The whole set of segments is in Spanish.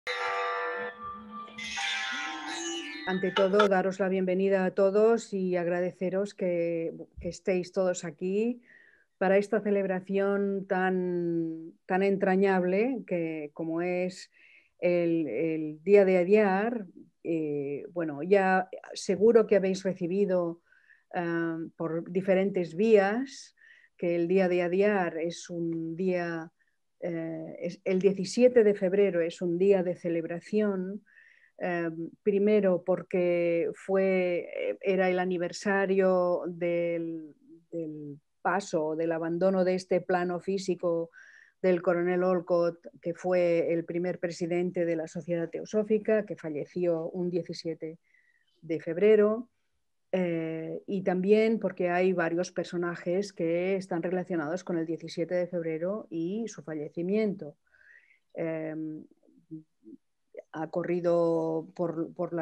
Ante todo, daros la bienvenida a todos y agradeceros que estéis todos aquí para esta celebración tan entrañable como es el Día de Adyar. Bueno, ya seguro que habéis recibido por diferentes vías que el Día de Adyar es un día, el 17 de febrero es un día de celebración. Primero porque era el aniversario del paso, del abandono de este plano físico del coronel Olcott, que fue el primer presidente de la Sociedad Teosófica, que falleció un 17 de febrero. Y también porque hay varios personajes que están relacionados con el 17 de febrero y su fallecimiento. Ha corrido por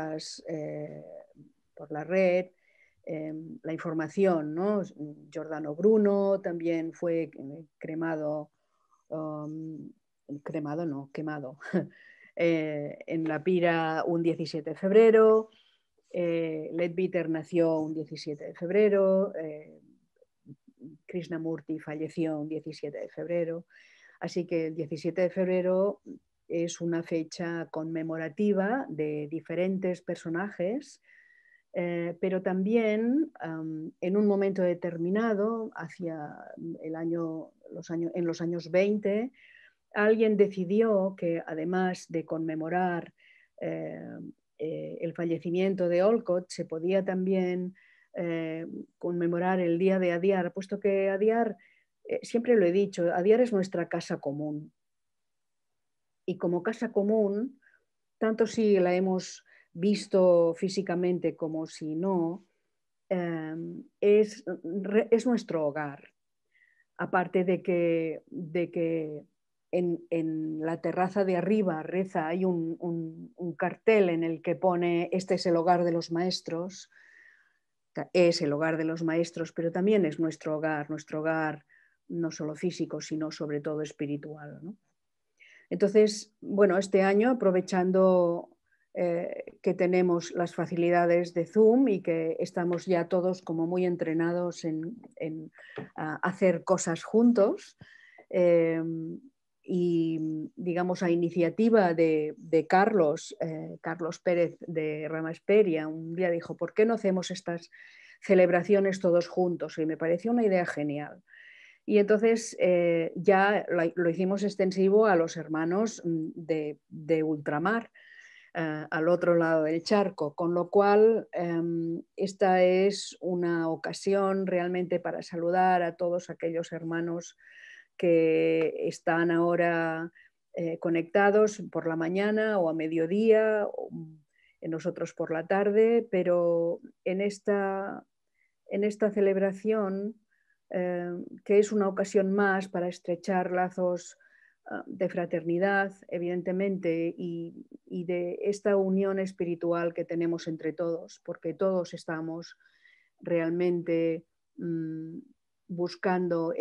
la red la información, ¿no? Giordano Bruno también fue cremado, cremado no, quemado, en la pira un 17 de febrero. Leadbeater nació un 17 de febrero. Krishnamurti falleció un 17 de febrero. Así que el 17 de febrero es una fecha conmemorativa de diferentes personajes, pero también en un momento determinado, hacia en los años 20, alguien decidió que además de conmemorar el fallecimiento de Olcott, se podía también conmemorar el día de Adyar, puesto que Adyar, siempre lo he dicho, Adyar es nuestra casa común. Y como casa común, tanto si la hemos visto físicamente como si no, es nuestro hogar. Aparte de que en la terraza de arriba hay un cartel en el que pone "Este es el hogar de los maestros", es el hogar de los maestros, pero también es nuestro hogar no solo físico, sino sobre todo espiritual, ¿no? Entonces, bueno, este año, aprovechando que tenemos las facilidades de Zoom y que estamos ya todos como muy entrenados en hacer cosas juntos, y digamos a iniciativa de Carlos Pérez de Ramasperia, un día dijo, ¿por qué no hacemos estas celebraciones todos juntos? Y me pareció una idea genial. Y entonces ya lo hicimos extensivo a los hermanos de ultramar, al otro lado del charco, con lo cual esta es una ocasión realmente para saludar a todos aquellos hermanos que están ahora conectados por la mañana o a mediodía, o nosotros por la tarde, pero en esta celebración, que es una ocasión más para estrechar lazos de fraternidad, evidentemente, y de esta unión espiritual que tenemos entre todos, porque todos estamos realmente buscando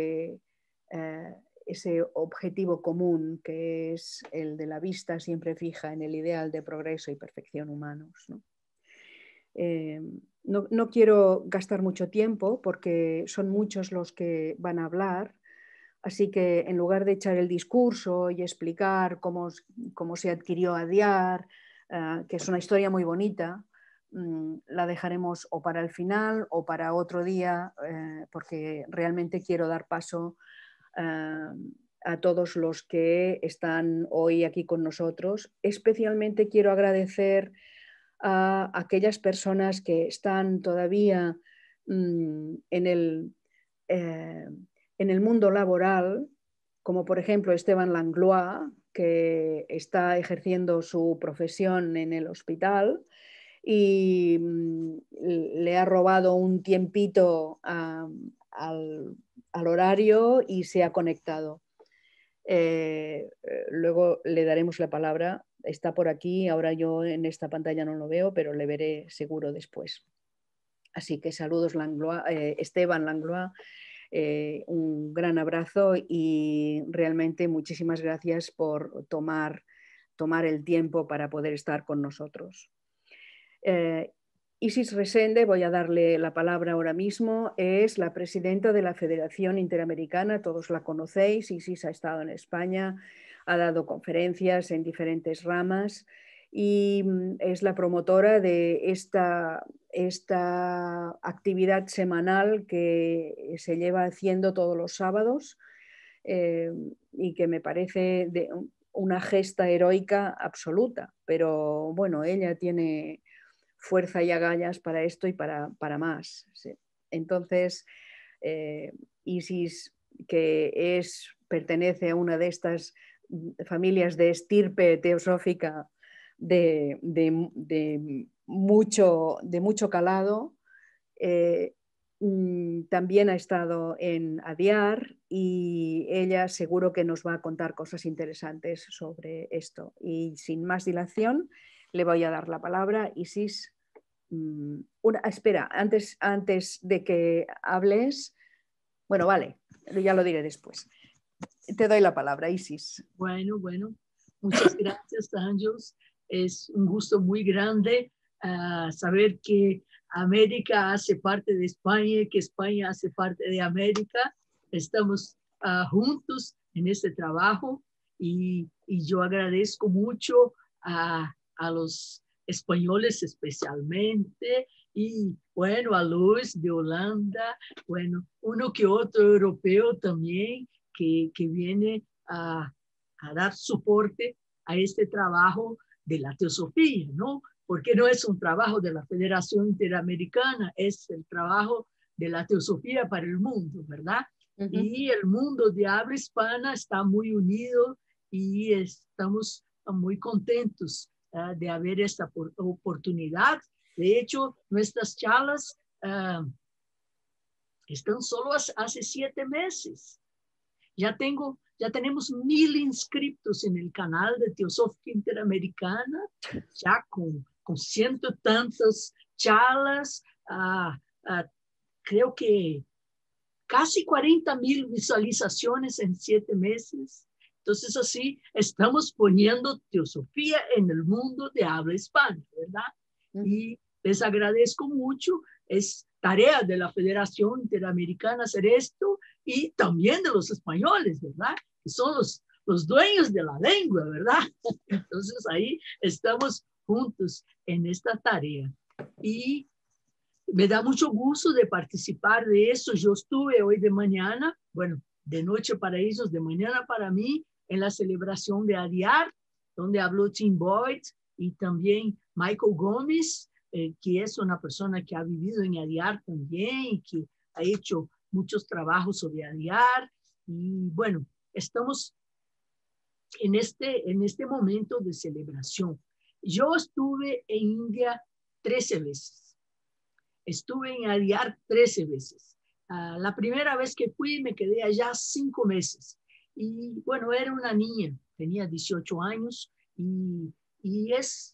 ese objetivo común, que es el de la vista siempre fija en el ideal de progreso y perfección humanos, ¿no? No quiero gastar mucho tiempo porque son muchos los que van a hablar, así que en lugar de echar el discurso y explicar cómo se adquirió Adyar, que es una historia muy bonita, la dejaremos o para el final o para otro día, porque realmente quiero dar paso a todos los que están hoy aquí con nosotros. Especialmente quiero agradecer a aquellas personas que están todavía en el mundo laboral, como por ejemplo Esteban Langlois, que está ejerciendo su profesión en el hospital y le ha robado un tiempito al horario y se ha conectado. Luego le daremos la palabra. Está por aquí, ahora yo en esta pantalla no lo veo, pero le veré seguro después. Así que saludos Langlois, Esteban Langlois, un gran abrazo y realmente muchísimas gracias por tomar tomar el tiempo para poder estar con nosotros. Isis Resende, voy a darle la palabra ahora mismo, es la presidenta de la Federación Interamericana, todos la conocéis. Isis ha estado en España, ha dado conferencias en diferentes ramas y es la promotora de esta actividad semanal que se lleva haciendo todos los sábados y que me parece una gesta heroica absoluta, pero bueno, ella tiene fuerza y agallas para esto y para más. Sí. Entonces, Isis, que pertenece a una de estas familias de estirpe teosófica de mucho calado, también ha estado en ADIAR y ella seguro que nos va a contar cosas interesantes sobre esto. Y sin más dilación, le voy a dar la palabra. Isis, espera, antes de que hables, bueno, vale, ya lo diré después. Te doy la palabra, Isis. Bueno, muchas gracias, Ángeles. Es un gusto muy grande saber que América hace parte de España y que España hace parte de América. Estamos juntos en este trabajo y yo agradezco mucho a los españoles especialmente y bueno, a Luis de Holanda, bueno, uno que otro europeo también que viene a dar soporte a este trabajo de la teosofía, ¿no? Porque no es un trabajo de la Federación Interamericana, es el trabajo de la teosofía para el mundo, ¿verdad? Uh-huh. Y el mundo de habla hispana está muy unido y estamos muy contentos de haber esta oportunidad. De hecho, nuestras charlas están solo hace 7 meses. Ya tenemos 1000 inscriptos en el canal de Teosófica Interamericana, ya con 100 y tantas charlas, creo que casi 40,000 visualizaciones en 7 meses. Entonces así estamos poniendo teosofía en el mundo de habla hispana, ¿verdad? Uh-huh. Y les agradezco mucho, es tarea de la Federación Interamericana hacer esto y también de los españoles, ¿verdad? Que son los dueños de la lengua, ¿verdad? Entonces ahí estamos juntos en esta tarea. Y me da mucho gusto de participar de eso. Yo estuve hoy de mañana, bueno, de noche para ellos, de mañana para mí, en la celebración de ADIAR, donde habló Tim Boyd y también Michael Gómez, que es una persona que ha vivido en ADIAR también y que ha hecho muchos trabajos sobre ADIAR. Y bueno, estamos en este momento de celebración. Yo estuve en India 13 veces. Estuve en ADIAR 13 veces. La primera vez que fui me quedé allá 5 meses. Y bueno, era una niña, tenía 18 años y es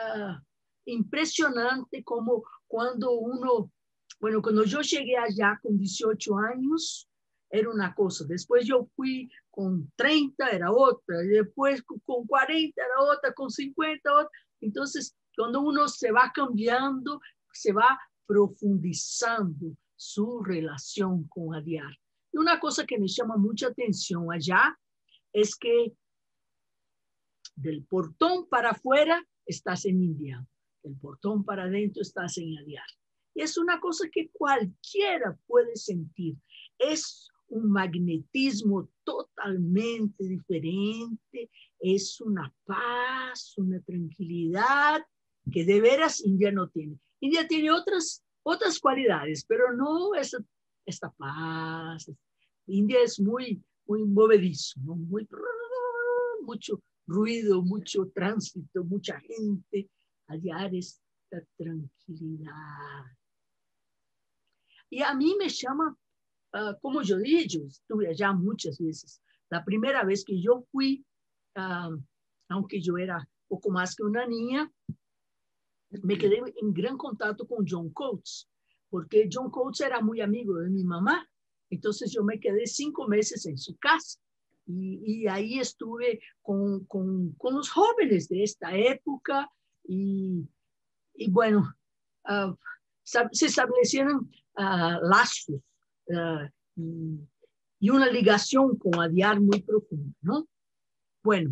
impresionante como cuando yo llegué allá con 18 años, era una cosa. Después yo fui con 30, era otra. Y después con 40 era otra, con 50 otra. Entonces, cuando uno se va cambiando, se va profundizando su relación con ADIAR. Y una cosa que me llama mucha atención allá es que del portón para afuera estás en India, del portón para adentro estás en ADIAR. Y es una cosa que cualquiera puede sentir. Es un magnetismo totalmente diferente, es una paz, una tranquilidad que de veras India no tiene. India tiene otras cualidades, pero no esta paz. India es muy movedizo, ¿no? Mucho ruido, mucho tránsito, mucha gente. Allá es la tranquilidad. Y a mí me llama, como yo dije, yo estuve allá muchas veces. La primera vez que yo fui, aunque yo era poco más que una niña, me quedé en gran contacto con John Coates, porque John Coates era muy amigo de mi mamá. Entonces yo me quedé 5 meses en su casa Y ahí estuve con los jóvenes de esta época y bueno, se establecieron lazos y una ligación con Adyar muy profunda, ¿no? Bueno,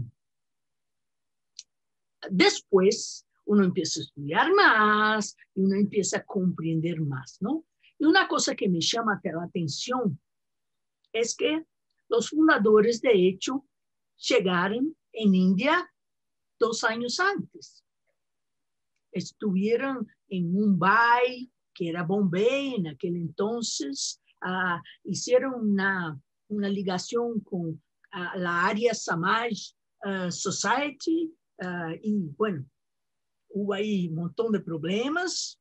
después uno empieza a estudiar más y uno empieza a comprender más, ¿no? Y una cosa que me llama la atención es que los fundadores, de hecho, llegaron en India 2 años antes. Estuvieron en Mumbai, que era Bombay en aquel entonces, hicieron una ligación con la Arya Samaj Society, y bueno, hubo ahí un montón de problemas.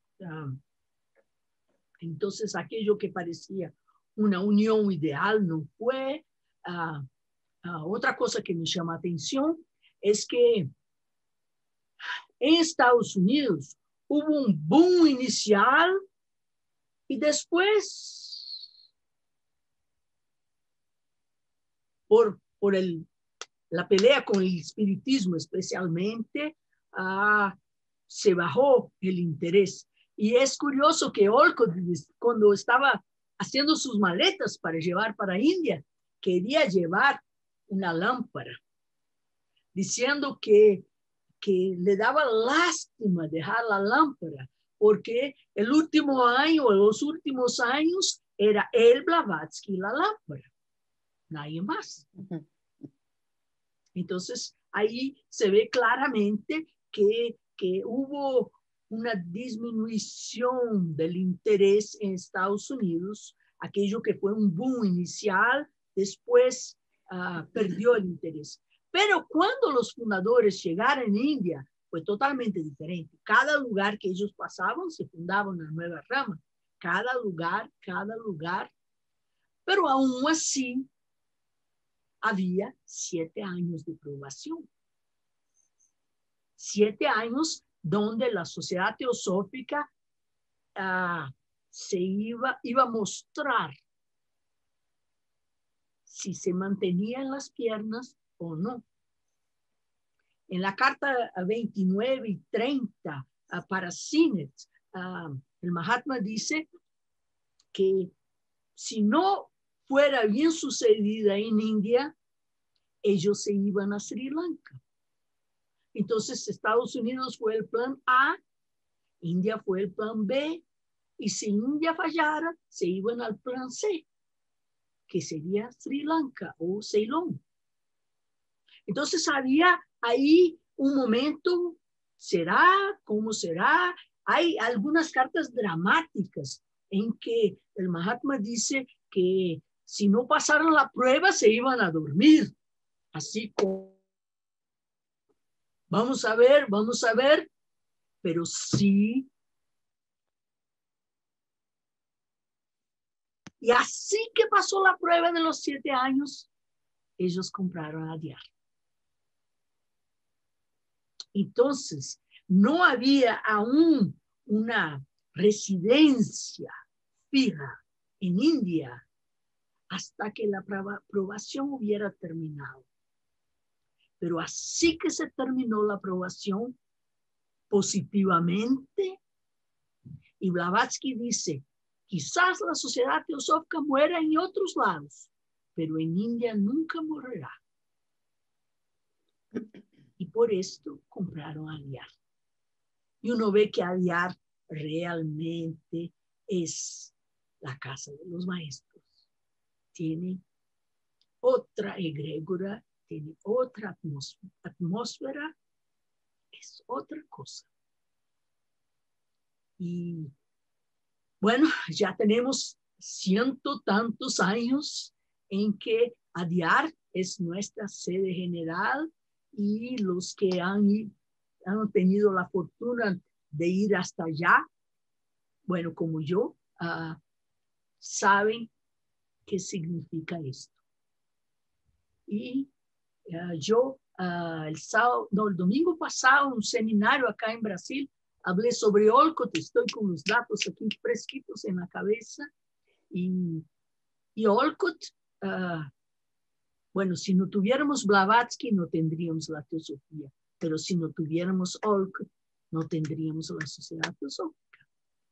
Entonces, aquello que parecía una unión ideal no fue. Otra cosa que me llama la atención es que en Estados Unidos hubo un boom inicial y después, por la pelea con el espiritismo especialmente, se bajó el interés. Y es curioso que Olcott, cuando estaba haciendo sus maletas para llevar para India, quería llevar una lámpara, diciendo que le daba lástima dejar la lámpara, porque el último año, los últimos años, era él, Blavatsky y la lámpara, nadie más. Entonces, ahí se ve claramente que hubo una disminución del interés en Estados Unidos, aquello que fue un boom inicial, después perdió el interés. Pero cuando los fundadores llegaron a India, fue totalmente diferente. Cada lugar que ellos pasaban, se fundaba una nueva rama. Cada lugar. Pero aún así, había 7 años de probación. 7 años donde la sociedad teosófica se iba a mostrar si se mantenía en las piernas o no. En la carta 29 y 30 para Sinet, el Mahatma dice que si no fuera bien sucedida en India, ellos se iban a Sri Lanka. Entonces, Estados Unidos fue el plan A, India fue el plan B, y si India fallara, se iban al plan C, que sería Sri Lanka o Ceilón. Entonces, había ahí un momento, ¿será? ¿Cómo será? Hay algunas cartas dramáticas en que el Mahatma dice que si no pasaron la prueba, se iban a dormir. Así como, vamos a ver, pero sí. Y así que pasó la prueba de los 7 años, ellos compraron a Adyar. Entonces, no había aún una residencia fija en India hasta que la aprobación hubiera terminado. Pero así que se terminó la aprobación positivamente, y Blavatsky dice, quizás la sociedad teosófica muera en otros lados, pero en India nunca morirá. Y por esto compraron a Adyar. Y uno ve que Adyar realmente es la casa de los maestros. Tiene otra egrégora, tiene otra atmósfera, es otra cosa. Y bueno, ya tenemos 100 tantos años en que Adyar es nuestra sede general, y los que han tenido la fortuna de ir hasta allá, bueno, como yo, saben qué significa esto. Y yo el domingo pasado, un seminario acá en Brasil, hablé sobre Olcott, estoy con los datos aquí fresquitos en la cabeza, y Olcott Bueno, si no tuviéramos Blavatsky, no tendríamos la teosofía, pero si no tuviéramos Olcott, no tendríamos la sociedad teosófica.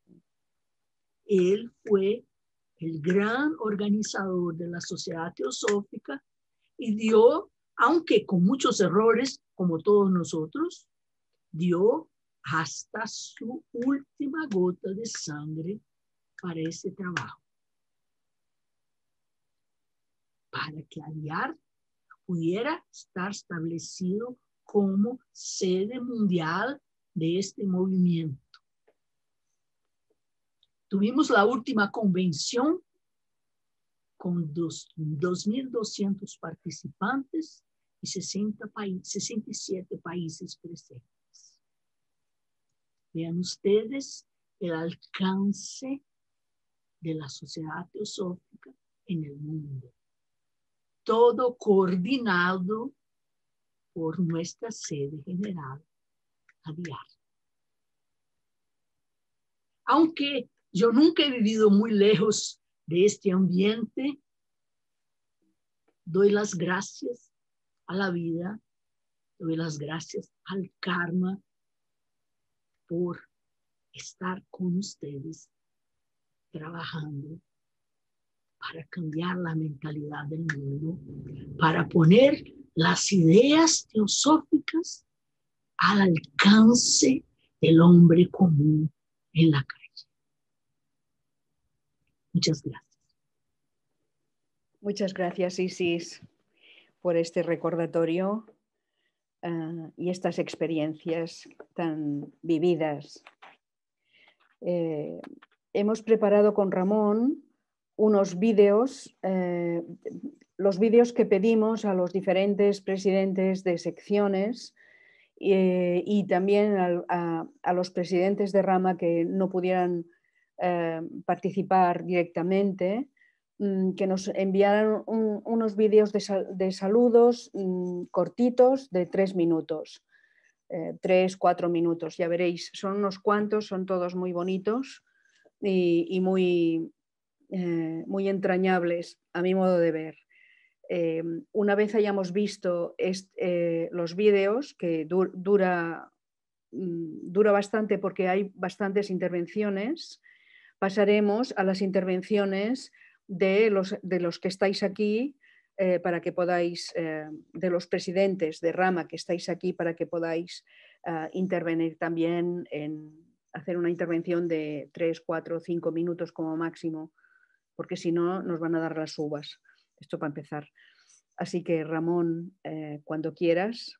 Él fue el gran organizador de la sociedad teosófica y dio, aunque con muchos errores, como todos nosotros, dio hasta su última gota de sangre para ese trabajo. Para que Aliar pudiera estar establecido como sede mundial de este movimiento. Tuvimos la última convención con 2.200 participantes y 67 países presentes. Vean ustedes el alcance de la sociedad teosófica en el mundo. Todo coordinado por nuestra sede general, Aliar. Aunque yo nunca he vivido muy lejos de este ambiente, doy las gracias a la vida, doy las gracias al karma por estar con ustedes trabajando para cambiar la mentalidad del mundo, para poner las ideas teosóficas al alcance del hombre común en la calle. Muchas gracias. Muchas gracias, Isis, por este recordatorio y estas experiencias tan vividas. Hemos preparado con Ramón unos vídeos, los vídeos que pedimos a los diferentes presidentes de secciones y también a los presidentes de rama que no pudieran participar directamente, que nos enviaran unos vídeos de saludos cortitos de 3 minutos, 3-4 minutos, ya veréis, son unos cuantos, son todos muy bonitos y muy entrañables a mi modo de ver. Una vez hayamos visto los vídeos, que dura bastante porque hay bastantes intervenciones, pasaremos a las intervenciones de los que estáis aquí para que podáis, de los presidentes de rama que estáis aquí para que podáis intervenir también hacer una intervención de 3, 4, 5 minutos como máximo, porque si no nos van a dar las uvas. Esto para empezar. Así que Ramón, cuando quieras.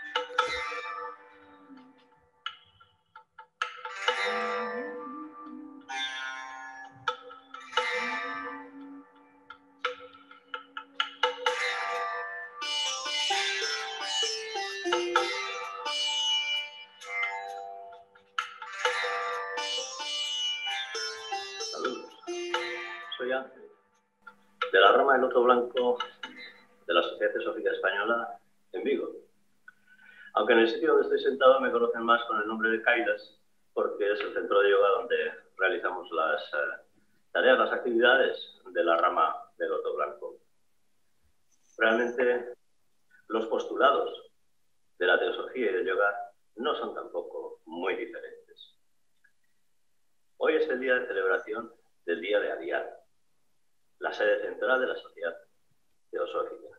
De la rama del Loto Blanco de la Sociedad Teosófica Española en Vigo. Aunque en el sitio donde estoy sentado me conocen más con el nombre de Kailas, porque es el centro de yoga donde realizamos las tareas, las actividades de la rama del Loto Blanco. Realmente los postulados de la teosofía y del yoga no son tampoco muy diferentes. Hoy es el día de celebración del Día de Aliar, la sede central de la Sociedad Teosófica.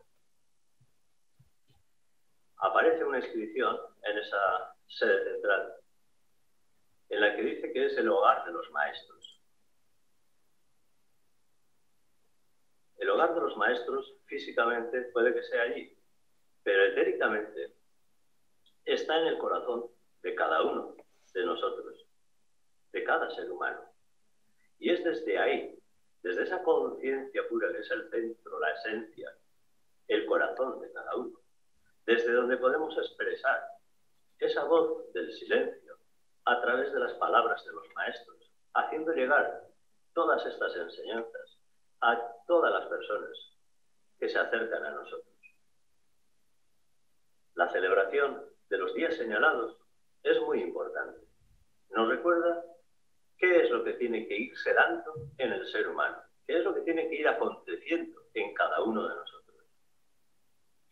Aparece una inscripción en esa sede central en la que dice que es el hogar de los maestros. El hogar de los maestros físicamente puede que sea allí, pero etéricamente está en el corazón de cada uno de nosotros, de cada ser humano. Y es desde ahí, desde esa conciencia pura que es el centro, la esencia, el corazón de cada uno, desde donde podemos expresar esa voz del silencio a través de las palabras de los maestros, haciendo llegar todas estas enseñanzas a todas las personas que se acercan a nosotros. La celebración de los días señalados es muy importante. Nos recuerda qué es lo que tiene que irse dando en el ser humano, qué es lo que tiene que ir aconteciendo en cada uno de nosotros.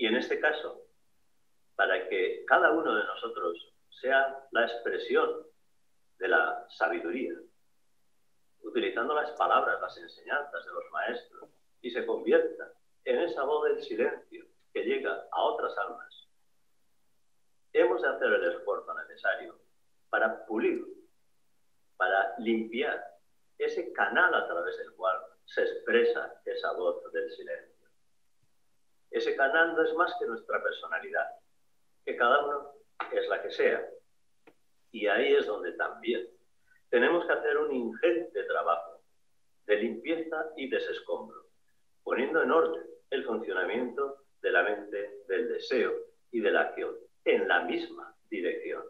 Y en este caso, para que cada uno de nosotros sea la expresión de la sabiduría, utilizando las palabras, las enseñanzas de los maestros, y se convierta en esa voz del silencio que llega a otras almas, hemos de hacer el esfuerzo necesario para pulir, para limpiar ese canal a través del cual se expresa esa voz del silencio. Ese canal no es más que nuestra personalidad, que cada uno es la que sea. Y ahí es donde también tenemos que hacer un ingente trabajo de limpieza y desescombro, poniendo en orden el funcionamiento de la mente, del deseo y de la acción en la misma dirección.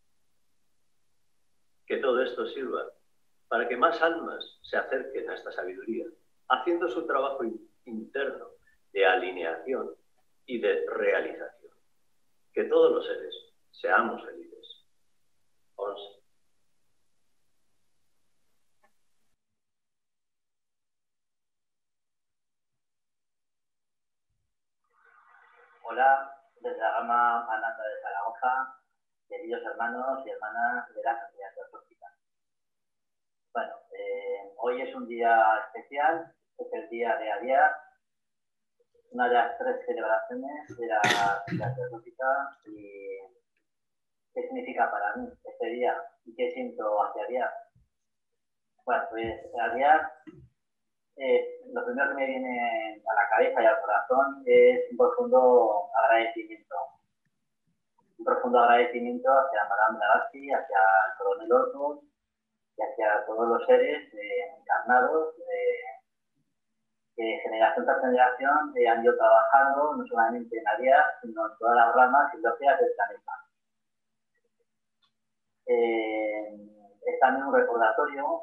Que todo esto sirva para que más almas se acerquen a esta sabiduría, haciendo su trabajo interno de alineación y de realización. Que todos los seres seamos felices. 11. Hola, desde la rama Ananda de Zaragoza, queridos hermanos y hermanas de la Sociedad Teosófica. Bueno, hoy es un día especial, es el día de Aviar, una de las 3 celebraciones de la Sociedad Teosófica. ¿Y qué significa para mí este día? ¿Y qué siento hacia Aviar? Bueno, pues Aviar, lo primero que me viene a la cabeza y al corazón es un profundo agradecimiento. Un profundo agradecimiento hacia Madame Blavatsky, hacia el coronel Ortus y hacia todos los seres encarnados que generación tras generación han ido trabajando no solamente en Aviar, sino en todas las ramas y logias del planeta. Es también un recordatorio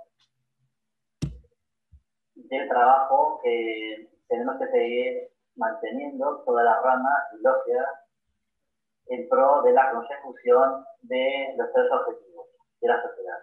del trabajo que tenemos que seguir manteniendo todas las ramas y logias en pro de la consecución de los 3 objetivos de la sociedad.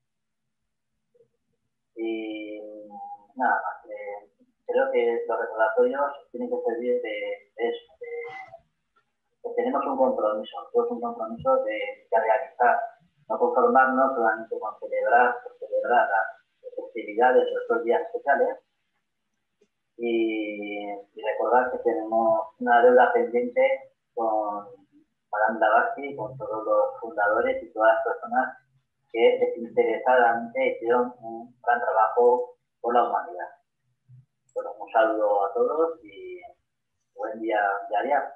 Y nada más, creo que los recordatorios tienen que servir de eso, que tenemos un compromiso, de realizar, no conformarnos solamente con celebrar las festividades de estos días especiales y recordar que tenemos una deuda pendiente con Madame Blavatsky, con todos los fundadores y todas las personas que desinteresadamente hicieron un gran trabajo por la humanidad. Bueno, un saludo a todos y buen día de Aviar.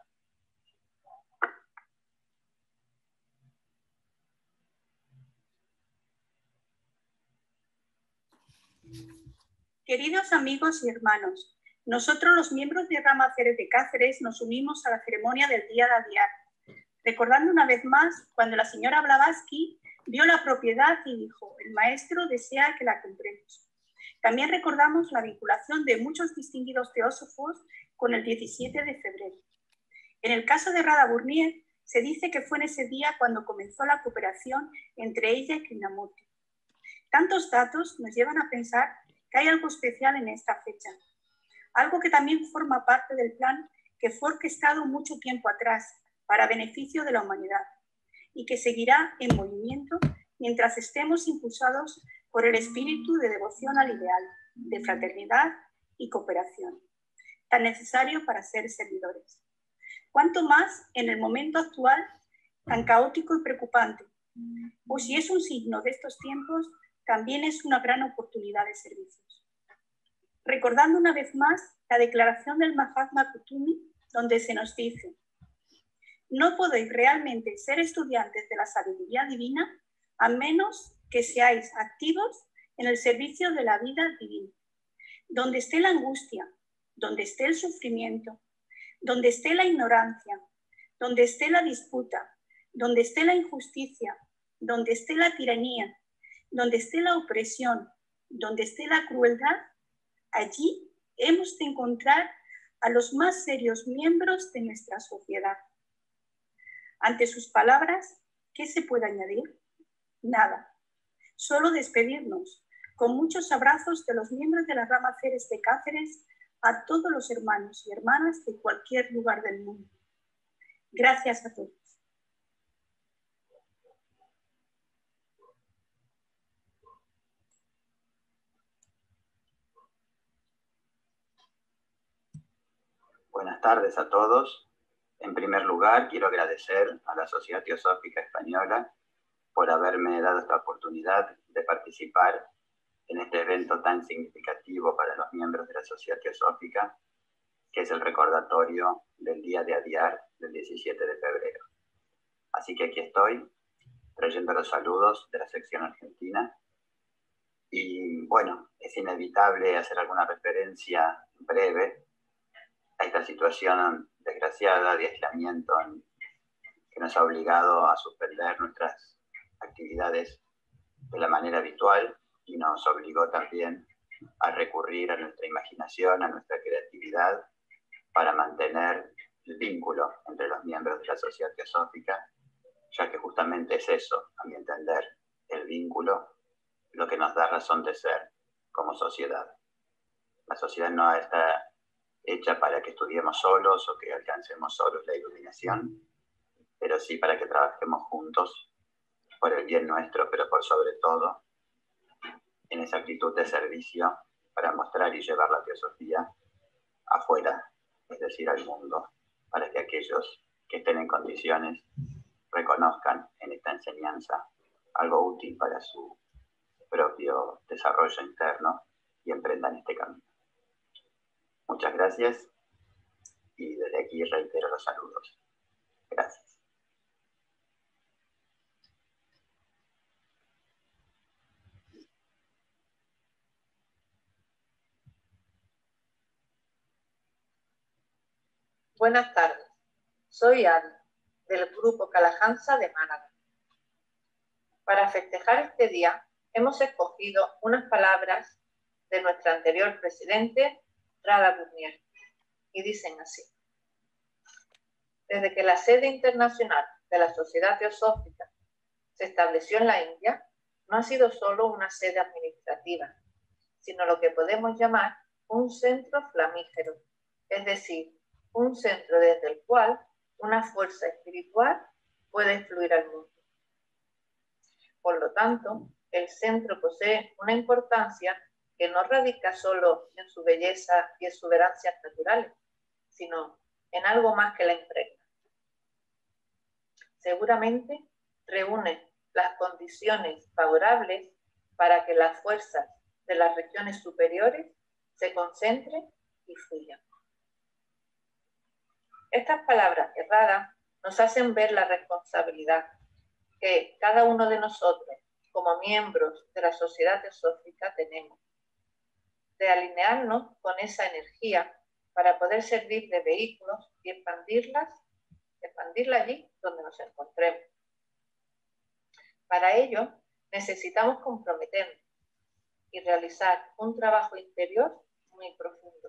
Queridos amigos y hermanos, nosotros los miembros de Rama Ceres de Cáceres nos unimos a la ceremonia del Día de Aviar, recordando una vez más cuando la señora Blavatsky vio la propiedad y dijo, el maestro desea que la compremos. También recordamos la vinculación de muchos distinguidos teósofos con el 17 de febrero. En el caso de Radha Burnier, se dice que fue en ese día cuando comenzó la cooperación entre ella y Krishnamurti. Tantos datos nos llevan a pensar que hay algo especial en esta fecha, algo que también forma parte del plan que fue orquestado mucho tiempo atrás para beneficio de la humanidad y que seguirá en movimiento mientras estemos impulsados por el espíritu de devoción al ideal, de fraternidad y cooperación, tan necesario para ser servidores. Cuanto más en el momento actual tan caótico y preocupante, pues si es un signo de estos tiempos, también es una gran oportunidad de servicios. Recordando una vez más la declaración del Mahatma Kutumi, donde se nos dice: no podéis realmente ser estudiantes de la sabiduría divina a menos que seáis activos en el servicio de la vida divina. Donde esté la angustia, donde esté el sufrimiento, donde esté la ignorancia, donde esté la disputa, donde esté la injusticia, donde esté la tiranía, donde esté la opresión, donde esté la crueldad, allí hemos de encontrar a los más serios miembros de nuestra sociedad. Ante sus palabras, ¿qué se puede añadir? Nada. Solo despedirnos con muchos abrazos de los miembros de la Rama Ceres de Cáceres a todos los hermanos y hermanas de cualquier lugar del mundo. Gracias a todos. Buenas tardes a todos. En primer lugar, quiero agradecer a la Sociedad Teosófica Española por haberme dado esta oportunidad de participar en este evento tan significativo para los miembros de la Sociedad Teosófica, que es el recordatorio del Día de Adyar del 17 de febrero. Así que aquí estoy, trayendo los saludos de la sección argentina. Y bueno, es inevitable hacer alguna referencia breve a esta situación desgraciada de aislamiento que nos ha obligado a suspender nuestras actividades de la manera habitual y nos obligó también a recurrir a nuestra imaginación, a nuestra creatividad, para mantener el vínculo entre los miembros de la Sociedad Teosófica, ya que justamente es eso, a mi entender, el vínculo, lo que nos da razón de ser como sociedad. La sociedad no está hecha para que estudiemos solos o que alcancemos solos la iluminación, pero sí para que trabajemos juntos por el bien nuestro, pero por sobre todo en esa actitud de servicio para mostrar y llevar la teosofía afuera, es decir, al mundo, para que aquellos que estén en condiciones reconozcan en esta enseñanza algo útil para su propio desarrollo interno y emprendan este camino. Muchas gracias y desde aquí reitero los saludos. Gracias. Buenas tardes, soy Ana, del Grupo Calahansa de Málaga. Para festejar este día hemos escogido unas palabras de nuestra anterior presidente, Radha Burnier, y dicen así: desde que la sede internacional de la Sociedad Teosófica se estableció en la India, no ha sido solo una sede administrativa, sino lo que podemos llamar un centro flamígero, es decir, un centro desde el cual una fuerza espiritual puede fluir al mundo. Por lo tanto, el centro posee una importancia que no radica solo en su belleza y exuberancias naturales, sino en algo más que la impregna. Seguramente reúne las condiciones favorables para que las fuerzas de las regiones superiores se concentren y fluyan. Estas palabras erradas nos hacen ver la responsabilidad que cada uno de nosotros, como miembros de la Sociedad Teosófica, tenemos de alinearnos con esa energía para poder servir de vehículos y expandirla allí donde nos encontremos. Para ello, necesitamos comprometernos y realizar un trabajo interior muy profundo.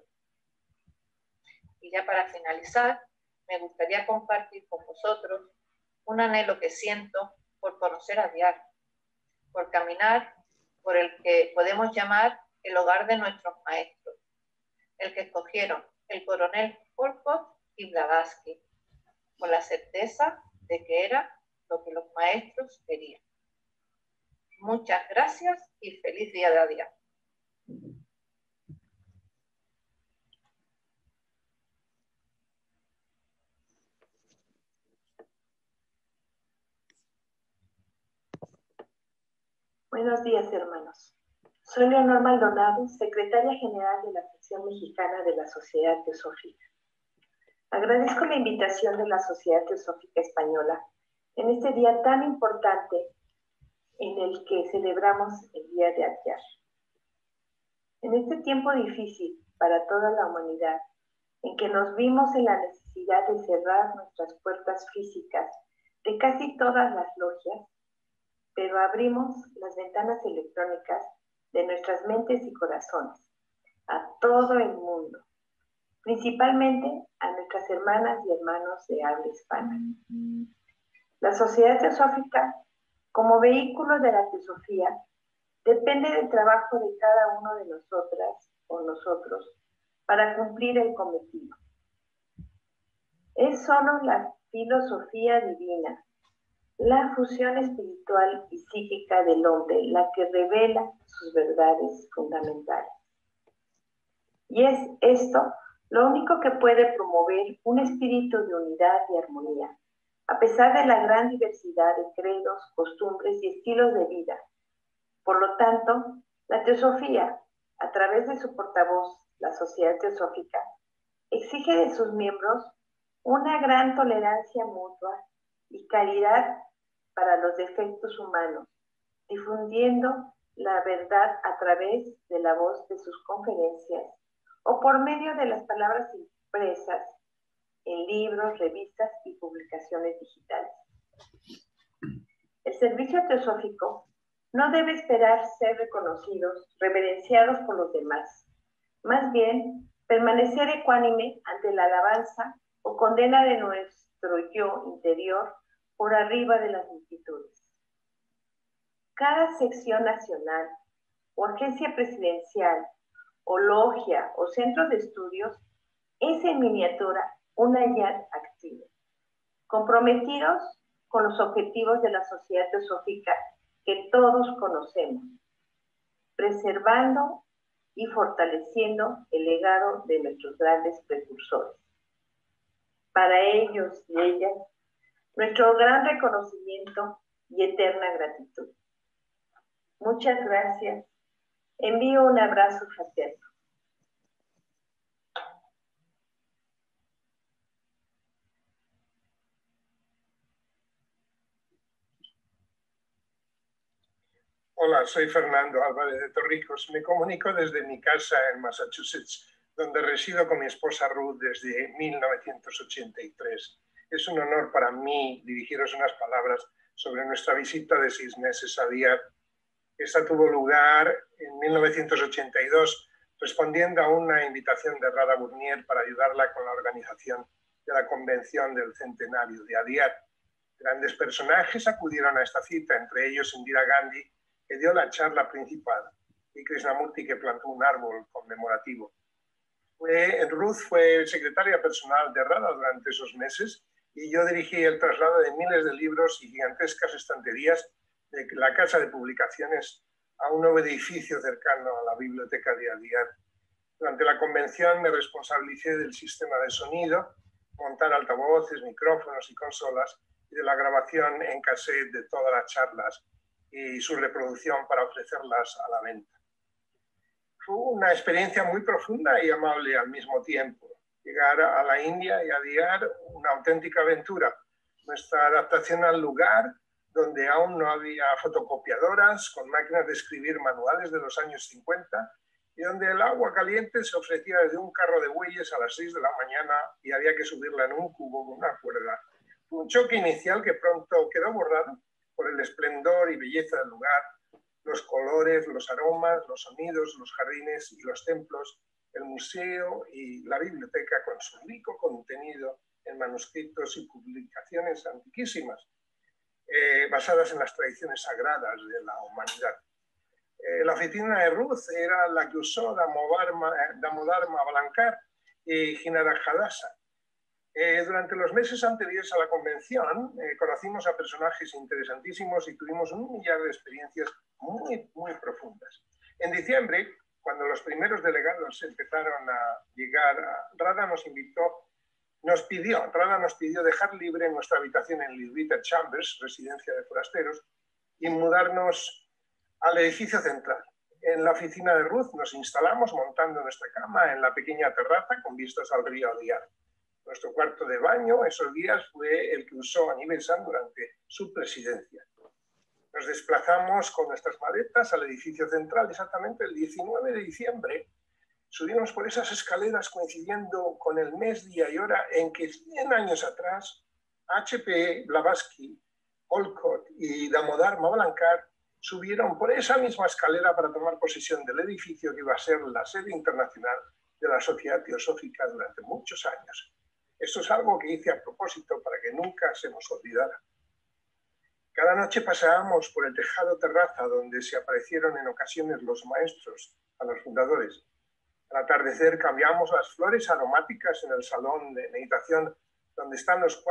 Y ya para finalizar, me gustaría compartir con vosotros un anhelo que siento por conocer Adyar, por caminar por el que podemos llamar el hogar de nuestros maestros, el que escogieron el coronel Volkov y Blavatsky, con la certeza de que era lo que los maestros querían. Muchas gracias y feliz día de Adyar. Buenos días, hermanos. Soy Leonor Maldonado, secretaria general de la sección mexicana de la Sociedad Teosófica. Agradezco la invitación de la Sociedad Teosófica Española en este día tan importante en el que celebramos el Día de Adyar. En este tiempo difícil para toda la humanidad, en que nos vimos en la necesidad de cerrar nuestras puertas físicas de casi todas las logias, pero abrimos las ventanas electrónicas de nuestras mentes y corazones a todo el mundo, principalmente a nuestras hermanas y hermanos de habla hispana. La Sociedad Teosófica, como vehículo de la teosofía, depende del trabajo de cada uno de nosotras o nosotros para cumplir el cometido. Es solo la filosofía divina, la fusión espiritual y psíquica del hombre, la que revela sus verdades fundamentales. Y es esto lo único que puede promover un espíritu de unidad y armonía, a pesar de la gran diversidad de credos, costumbres y estilos de vida. Por lo tanto, la teosofía, a través de su portavoz, la Sociedad Teosófica, exige de sus miembros una gran tolerancia mutua y caridad para los defectos humanos, difundiendo la verdad a través de la voz de sus conferencias o por medio de las palabras impresas en libros, revistas y publicaciones digitales. El servicio teosófico no debe esperar ser reconocidos, reverenciados por los demás. Más bien, permanecer ecuánime ante la alabanza o condena de nuestro yo interior por arriba de las multitudes. Cada sección nacional o agencia presidencial o logia o centro de estudios es en miniatura una yad activa, comprometidos con los objetivos de la Sociedad Teosófica que todos conocemos, preservando y fortaleciendo el legado de nuestros grandes precursores. Para ellos y ellas, nuestro gran reconocimiento y eterna gratitud. Muchas gracias. Envío un abrazo fraterno. Hola, soy Fernando Álvarez de Torrijos. Me comunico desde mi casa en Massachusetts, donde resido con mi esposa Ruth desde 1983. Es un honor para mí dirigiros unas palabras sobre nuestra visita de 6 meses a Diyar. Esta tuvo lugar en 1982, respondiendo a una invitación de Radha Burnier para ayudarla con la organización de la convención del centenario de Diyar. Grandes personajes acudieron a esta cita, entre ellos Indira Gandhi, que dio la charla principal, y Krishnamurti, que plantó un árbol conmemorativo. Ruth fue secretaria personal de Radha durante esos meses, y yo dirigí el traslado de miles de libros y gigantescas estanterías de la casa de publicaciones a un nuevo edificio cercano a la biblioteca de Diyar. Durante la convención me responsabilicé del sistema de sonido, montar altavoces, micrófonos y consolas, y de la grabación en cassette de todas las charlas y su reproducción para ofrecerlas a la venta. Fue una experiencia muy profunda y amable al mismo tiempo. Llegar a la India y a Diyar, una auténtica aventura. Nuestra adaptación al lugar, donde aún no había fotocopiadoras, con máquinas de escribir manuales de los años 50, y donde el agua caliente se ofrecía desde un carro de bueyes a las 6 de la mañana y había que subirla en un cubo con una cuerda. Fue un choque inicial que pronto quedó borrado por el esplendor y belleza del lugar, los colores, los aromas, los sonidos, los jardines y los templos, el museo y la biblioteca con su rico contenido en manuscritos y publicaciones antiquísimas, basadas en las tradiciones sagradas de la humanidad. La oficina de Ruth era la que usó Damodar Mavalankar y Jinarajadasa. Durante los meses anteriores a la convención conocimos a personajes interesantísimos y tuvimos un millar de experiencias muy, muy profundas. En diciembre, cuando los primeros delegados empezaron a llegar, Radha nos pidió dejar libre nuestra habitación en Lilvita Chambers, residencia de forasteros, y mudarnos al edificio central. En la oficina de Ruth nos instalamos montando nuestra cama en la pequeña terraza con vistas al río Diyar. Nuestro cuarto de baño esos días fue el que usó Anibesan durante su presidencia. Nos desplazamos con nuestras maletas al edificio central exactamente el 19 de diciembre. Subimos por esas escaleras coincidiendo con el mes, día y hora en que 100 años atrás H.P. Blavatsky, Olcott y Damodar Mavalankar subieron por esa misma escalera para tomar posesión del edificio que iba a ser la sede internacional de la Sociedad Teosófica durante muchos años. Esto es algo que hice a propósito para que nunca se nos olvidara. Cada noche pasábamos por el tejado terraza donde se aparecieron en ocasiones los maestros, a los fundadores. Al atardecer cambiamos las flores aromáticas en el salón de meditación donde están los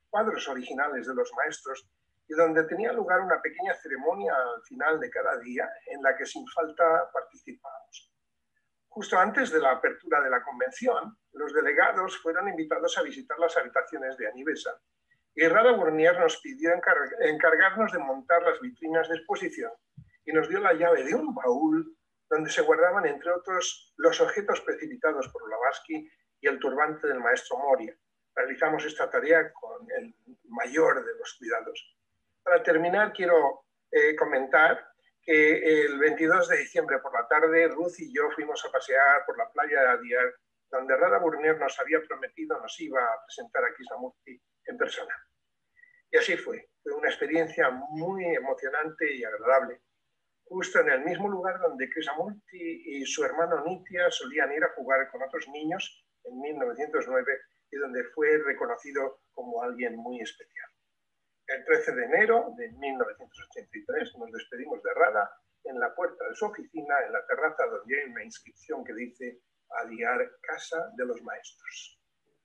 cuadros originales de los maestros y donde tenía lugar una pequeña ceremonia al final de cada día en la que sin falta participábamos. Justo antes de la apertura de la convención, los delegados fueron invitados a visitar las habitaciones de Anivesa y Rada Burnier nos pidió encargarnos de montar las vitrinas de exposición y nos dio la llave de un baúl donde se guardaban, entre otros, los objetos precipitados por Blavatsky y el turbante del maestro Moria. Realizamos esta tarea con el mayor de los cuidados. Para terminar, quiero comentar que el 22 de diciembre por la tarde, Ruth y yo fuimos a pasear por la playa de Adyar, donde Rada Burnier nos había prometido nos iba a presentar a Krishnamurti en persona. Y así fue. Fue una experiencia muy emocionante y agradable. Justo en el mismo lugar donde Krishnamurti y su hermano Nitya solían ir a jugar con otros niños en 1909 y donde fue reconocido como alguien muy especial. El 13 de enero de 1983 nos despedimos de Rada en la puerta de su oficina, en la terraza donde hay una inscripción que dice Adyar, Casa de los Maestros.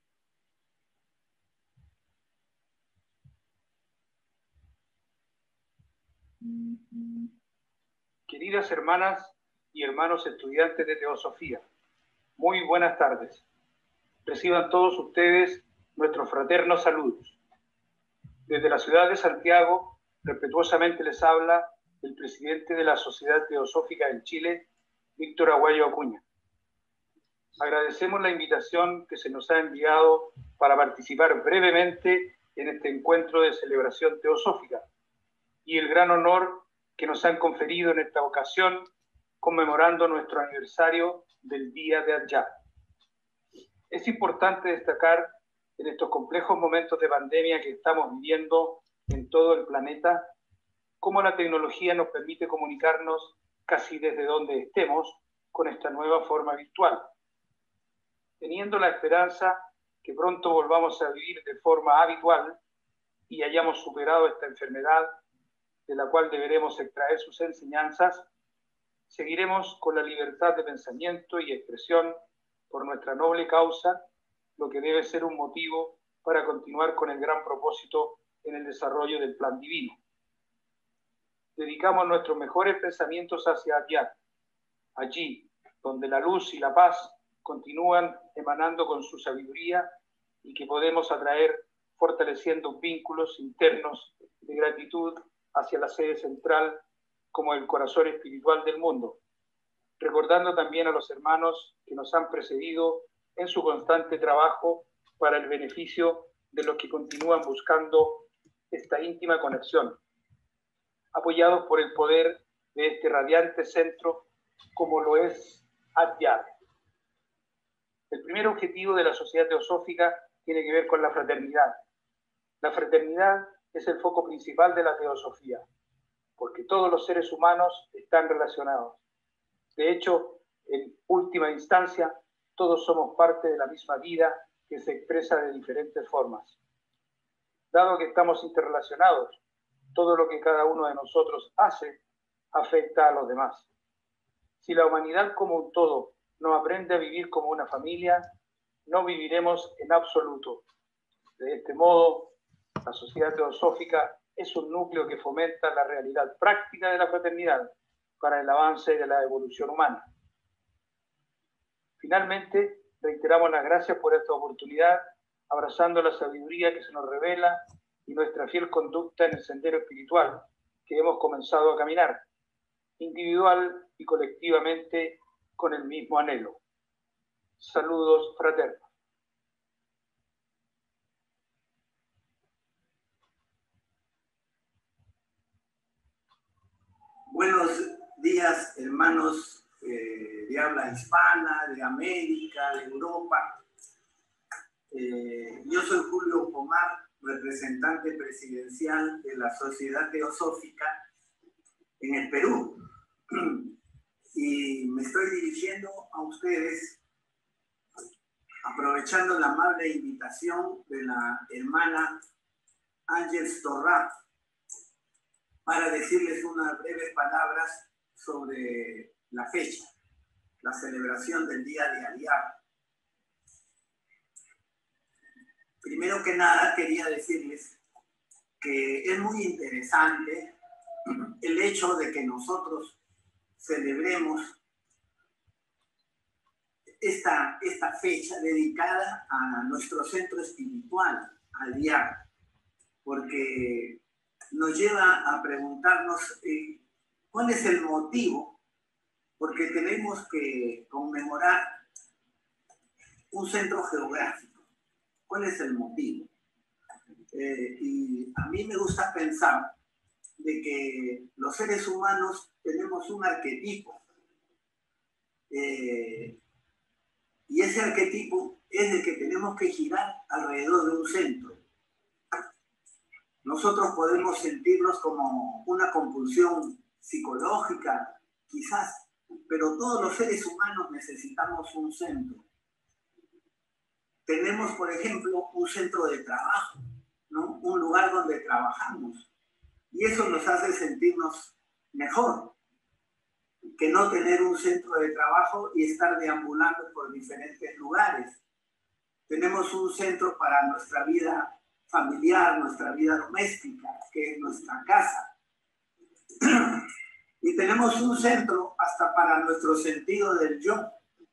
Queridas hermanas y hermanos estudiantes de Teosofía, muy buenas tardes. Reciban todos ustedes nuestros fraternos saludos. Desde la ciudad de Santiago, respetuosamente les habla el presidente de la Sociedad Teosófica en Chile, Víctor Aguayo Acuña. Agradecemos la invitación que se nos ha enviado para participar brevemente en este encuentro de celebración teosófica y el gran honor que nos han conferido en esta ocasión conmemorando nuestro aniversario del Día de Adyar. Es importante destacar en estos complejos momentos de pandemia que estamos viviendo en todo el planeta, cómo la tecnología nos permite comunicarnos casi desde donde estemos con esta nueva forma virtual, teniendo la esperanza que pronto volvamos a vivir de forma habitual y hayamos superado esta enfermedad de la cual deberemos extraer sus enseñanzas. Seguiremos con la libertad de pensamiento y expresión por nuestra noble causa, lo que debe ser un motivo para continuar con el gran propósito en el desarrollo del plan divino. Dedicamos nuestros mejores pensamientos hacia Adyar, allí donde la luz y la paz continúan emanando con su sabiduría y que podemos atraer fortaleciendo vínculos internos de gratitud hacia la sede central como el corazón espiritual del mundo, recordando también a los hermanos que nos han precedido en su constante trabajo para el beneficio de los que continúan buscando esta íntima conexión, apoyados por el poder de este radiante centro como lo es Adyar. El primer objetivo de la Sociedad Teosófica tiene que ver con la fraternidad. La fraternidad es el foco principal de la teosofía, porque todos los seres humanos están relacionados. De hecho, en última instancia, todos somos parte de la misma vida que se expresa de diferentes formas. Dado que estamos interrelacionados, todo lo que cada uno de nosotros hace afecta a los demás. Si la humanidad como un todo no aprende a vivir como una familia, no viviremos en absoluto. De este modo, la Sociedad Teosófica es un núcleo que fomenta la realidad práctica de la fraternidad para el avance de la evolución humana. Finalmente, reiteramos las gracias por esta oportunidad, abrazando la sabiduría que se nos revela y nuestra fiel conducta en el sendero espiritual que hemos comenzado a caminar, individual y colectivamente con el mismo anhelo. Saludos fraternos. Buenos días, hermanos de habla hispana, de América, de Europa. Yo soy Julio Pomar, representante presidencial de la Sociedad Teosófica en el Perú. Y me estoy dirigiendo a ustedes aprovechando la amable invitación de la hermana Ángel Torrá para decirles unas breves palabras sobre la fecha, la celebración del Día de Adyar. primero que nada quería decirles que es muy interesante el hecho de que nosotros celebremos esta fecha dedicada a nuestro centro espiritual, al diálogo, porque nos lleva a preguntarnos cuál es el motivo, porque tenemos que conmemorar un centro geográfico. ¿Cuál es el motivo? Y a mí me gusta pensar de que los seres humanos tenemos un arquetipo. Y ese arquetipo es el que tenemos que girar alrededor de un centro. Nosotros podemos sentirlos como una compulsión psicológica, quizás, pero todos los seres humanos necesitamos un centro. Tenemos, por ejemplo, un centro de trabajo, ¿no? Un lugar donde trabajamos. Y eso nos hace sentirnos mejor que no tener un centro de trabajo y estar deambulando por diferentes lugares. Tenemos un centro para nuestra vida familiar, nuestra vida doméstica, que es nuestra casa. Y tenemos un centro hasta para nuestro sentido del yo.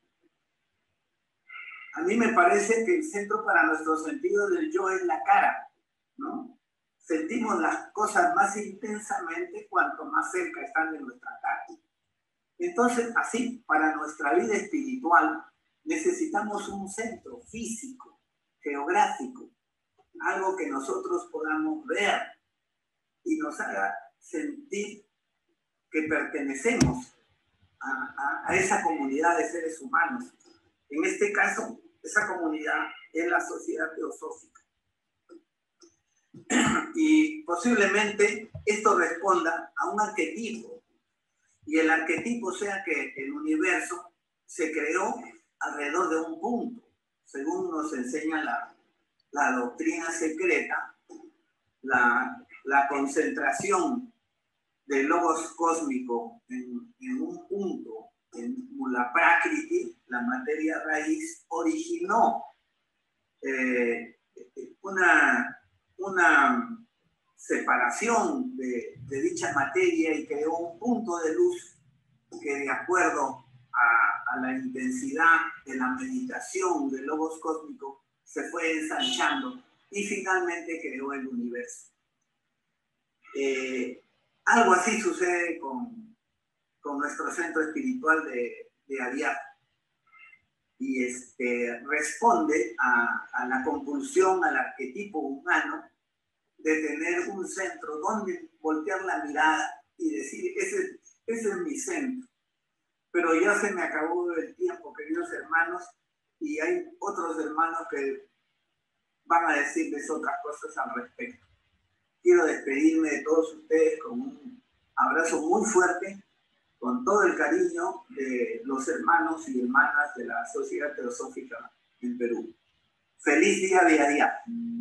A mí me parece que el centro para nuestro sentido del yo es la cara, ¿no? Sentimos las cosas más intensamente cuanto más cerca están de nuestra cara. Entonces, así, para nuestra vida espiritual, necesitamos un centro físico, geográfico, algo que nosotros podamos ver y nos haga sentir que pertenecemos a esa comunidad de seres humanos. En este caso, esa comunidad es la Sociedad Teosófica. Y posiblemente esto responda a un arquetipo, y el arquetipo sea que el universo se creó alrededor de un punto, según nos enseña la doctrina secreta. La concentración del logos cósmico en un punto, en Mula Prakriti, la materia raíz, originó una separación de dicha materia y creó un punto de luz que, de acuerdo a la intensidad de la meditación del logos cósmico, se fue ensanchando y finalmente creó el universo. Algo así sucede con nuestro centro espiritual de Adyar. Y responde a la compulsión, al arquetipo humano de tener un centro donde voltear la mirada y decir, ese es mi centro. Pero ya se me acabó el tiempo, queridos hermanos, y hay otros hermanos que van a decirles otras cosas al respecto. Quiero despedirme de todos ustedes con un abrazo muy fuerte, con todo el cariño de los hermanos y hermanas de la Sociedad Teosófica en Perú. ¡Feliz día de Adyar!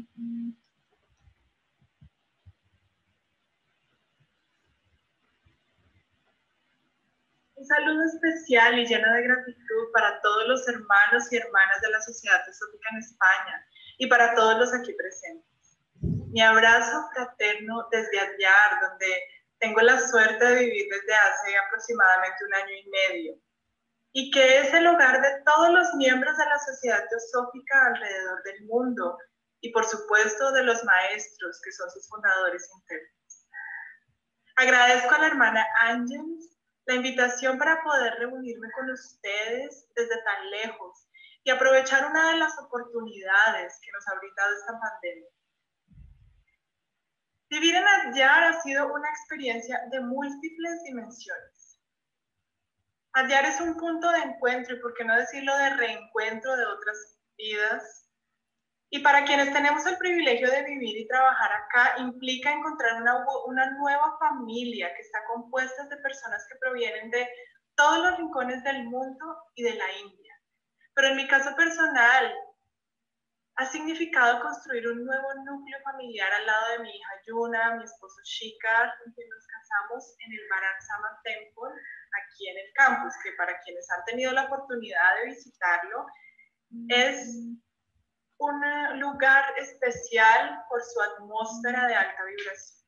Un saludo especial y lleno de gratitud para todos los hermanos y hermanas de la Sociedad Teosófica en España y para todos los aquí presentes. Mi abrazo fraterno desde Adyar, donde tengo la suerte de vivir desde hace aproximadamente 1 año y medio, y que es el hogar de todos los miembros de la Sociedad Teosófica alrededor del mundo, y por supuesto de los maestros, que son sus fundadores internos. Agradezco a la hermana Ángeles la invitación para poder reunirme con ustedes desde tan lejos y aprovechar una de las oportunidades que nos ha brindado esta pandemia. Vivir en Adyar ha sido una experiencia de múltiples dimensiones. Adyar es un punto de encuentro, y por qué no decirlo de reencuentro de otras vidas. Y para quienes tenemos el privilegio de vivir y trabajar acá, implica encontrar una nueva familia que está compuesta de personas que provienen de todos los rincones del mundo y de la India. Pero en mi caso personal, ha significado construir un nuevo núcleo familiar al lado de mi hija Yuna, mi esposo Shikar, con quien nos casamos en el Baransama Temple, aquí en el campus, que para quienes han tenido la oportunidad de visitarlo, es un lugar especial por su atmósfera de alta vibración.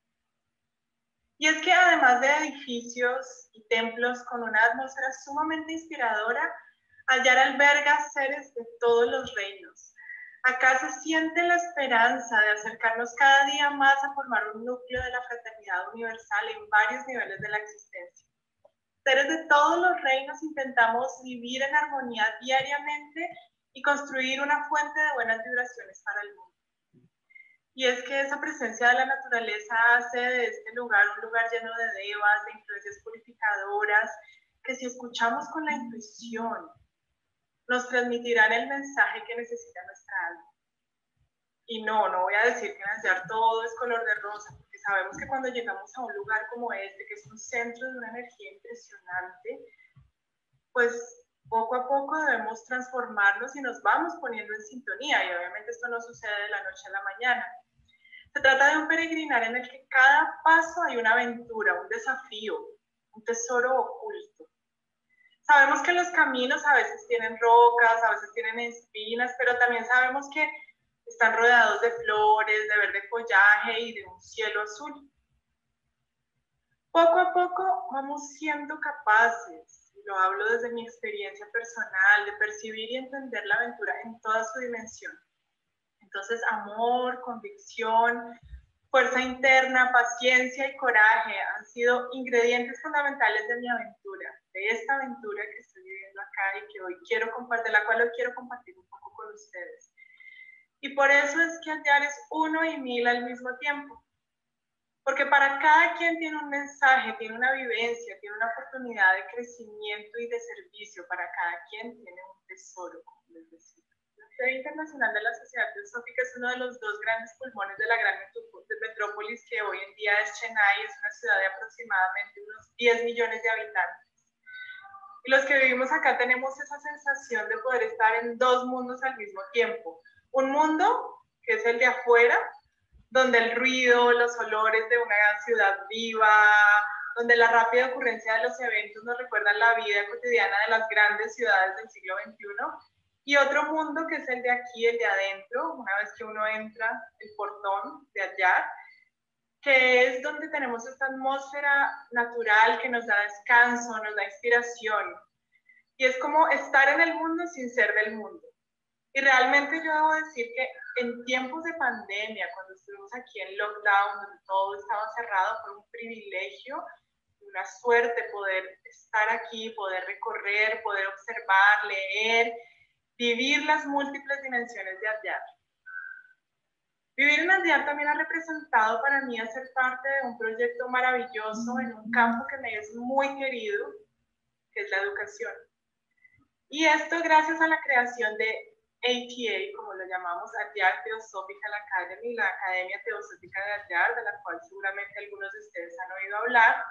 Y es que además de edificios y templos con una atmósfera sumamente inspiradora, Adyar alberga seres de todos los reinos. Acá se siente la esperanza de acercarnos cada día más a formar un núcleo de la fraternidad universal en varios niveles de la existencia. Seres de todos los reinos intentamos vivir en armonía diariamente y construir una fuente de buenas vibraciones para el mundo. Y es que esa presencia de la naturaleza hace de este lugar un lugar lleno de devas, de influencias purificadoras, que si escuchamos con la intuición, nos transmitirán el mensaje que necesita nuestra alma. Y no voy a decir que en Adyar todo es color de rosa, porque sabemos que cuando llegamos a un lugar como este, que es un centro de una energía impresionante, pues poco a poco debemos transformarnos y nos vamos poniendo en sintonía, y obviamente esto no sucede de la noche a la mañana. Se trata de un peregrinar en el que cada paso hay una aventura, un desafío, un tesoro oculto. Sabemos que los caminos a veces tienen rocas, a veces tienen espinas, pero también sabemos que están rodeados de flores, de verde follaje y de un cielo azul. Poco a poco vamos siendo capaces, y lo hablo desde mi experiencia personal, de percibir y entender la aventura en toda su dimensión. Entonces, amor, convicción, fuerza interna, paciencia y coraje han sido ingredientes fundamentales de mi aventura, de esta aventura que estoy viviendo acá y que hoy de la cual hoy quiero compartir un poco con ustedes. Y por eso es que Adyar es 1 y 1000 al mismo tiempo. Porque para cada quien tiene un mensaje, tiene una vivencia, tiene una oportunidad de crecimiento y de servicio. Para cada quien tiene un tesoro, como les decía. La sede internacional de la Sociedad Teosófica es uno de los 2 grandes pulmones de la gran metrópolis que hoy en día es Chennai, es una ciudad de aproximadamente unos 10 millones de habitantes. Y los que vivimos acá tenemos esa sensación de poder estar en 2 mundos al mismo tiempo. Un mundo que es el de afuera, donde el ruido, los olores de una ciudad viva, donde la rápida ocurrencia de los eventos nos recuerdan la vida cotidiana de las grandes ciudades del siglo XXI. Y otro mundo que es el de aquí, el de adentro, una vez que uno entra el portón de Adyar, que es donde tenemos esta atmósfera natural que nos da descanso, nos da inspiración. Y es como estar en el mundo sin ser del mundo. Y realmente yo debo decir que en tiempos de pandemia, cuando estuvimos aquí en lockdown, donde todo estaba cerrado, fue un privilegio y una suerte poder estar aquí, poder recorrer, poder observar, leer, vivir las múltiples dimensiones de Adyar. Vivir en Adyar también ha representado para mí hacer parte de un proyecto maravilloso en un campo que me es muy querido, que es la educación. Y esto gracias a la creación de ATA, como lo llamamos, Adyar Theosophical Academy, la Academia Teosófica de Adyar, de la cual seguramente algunos de ustedes han oído hablar,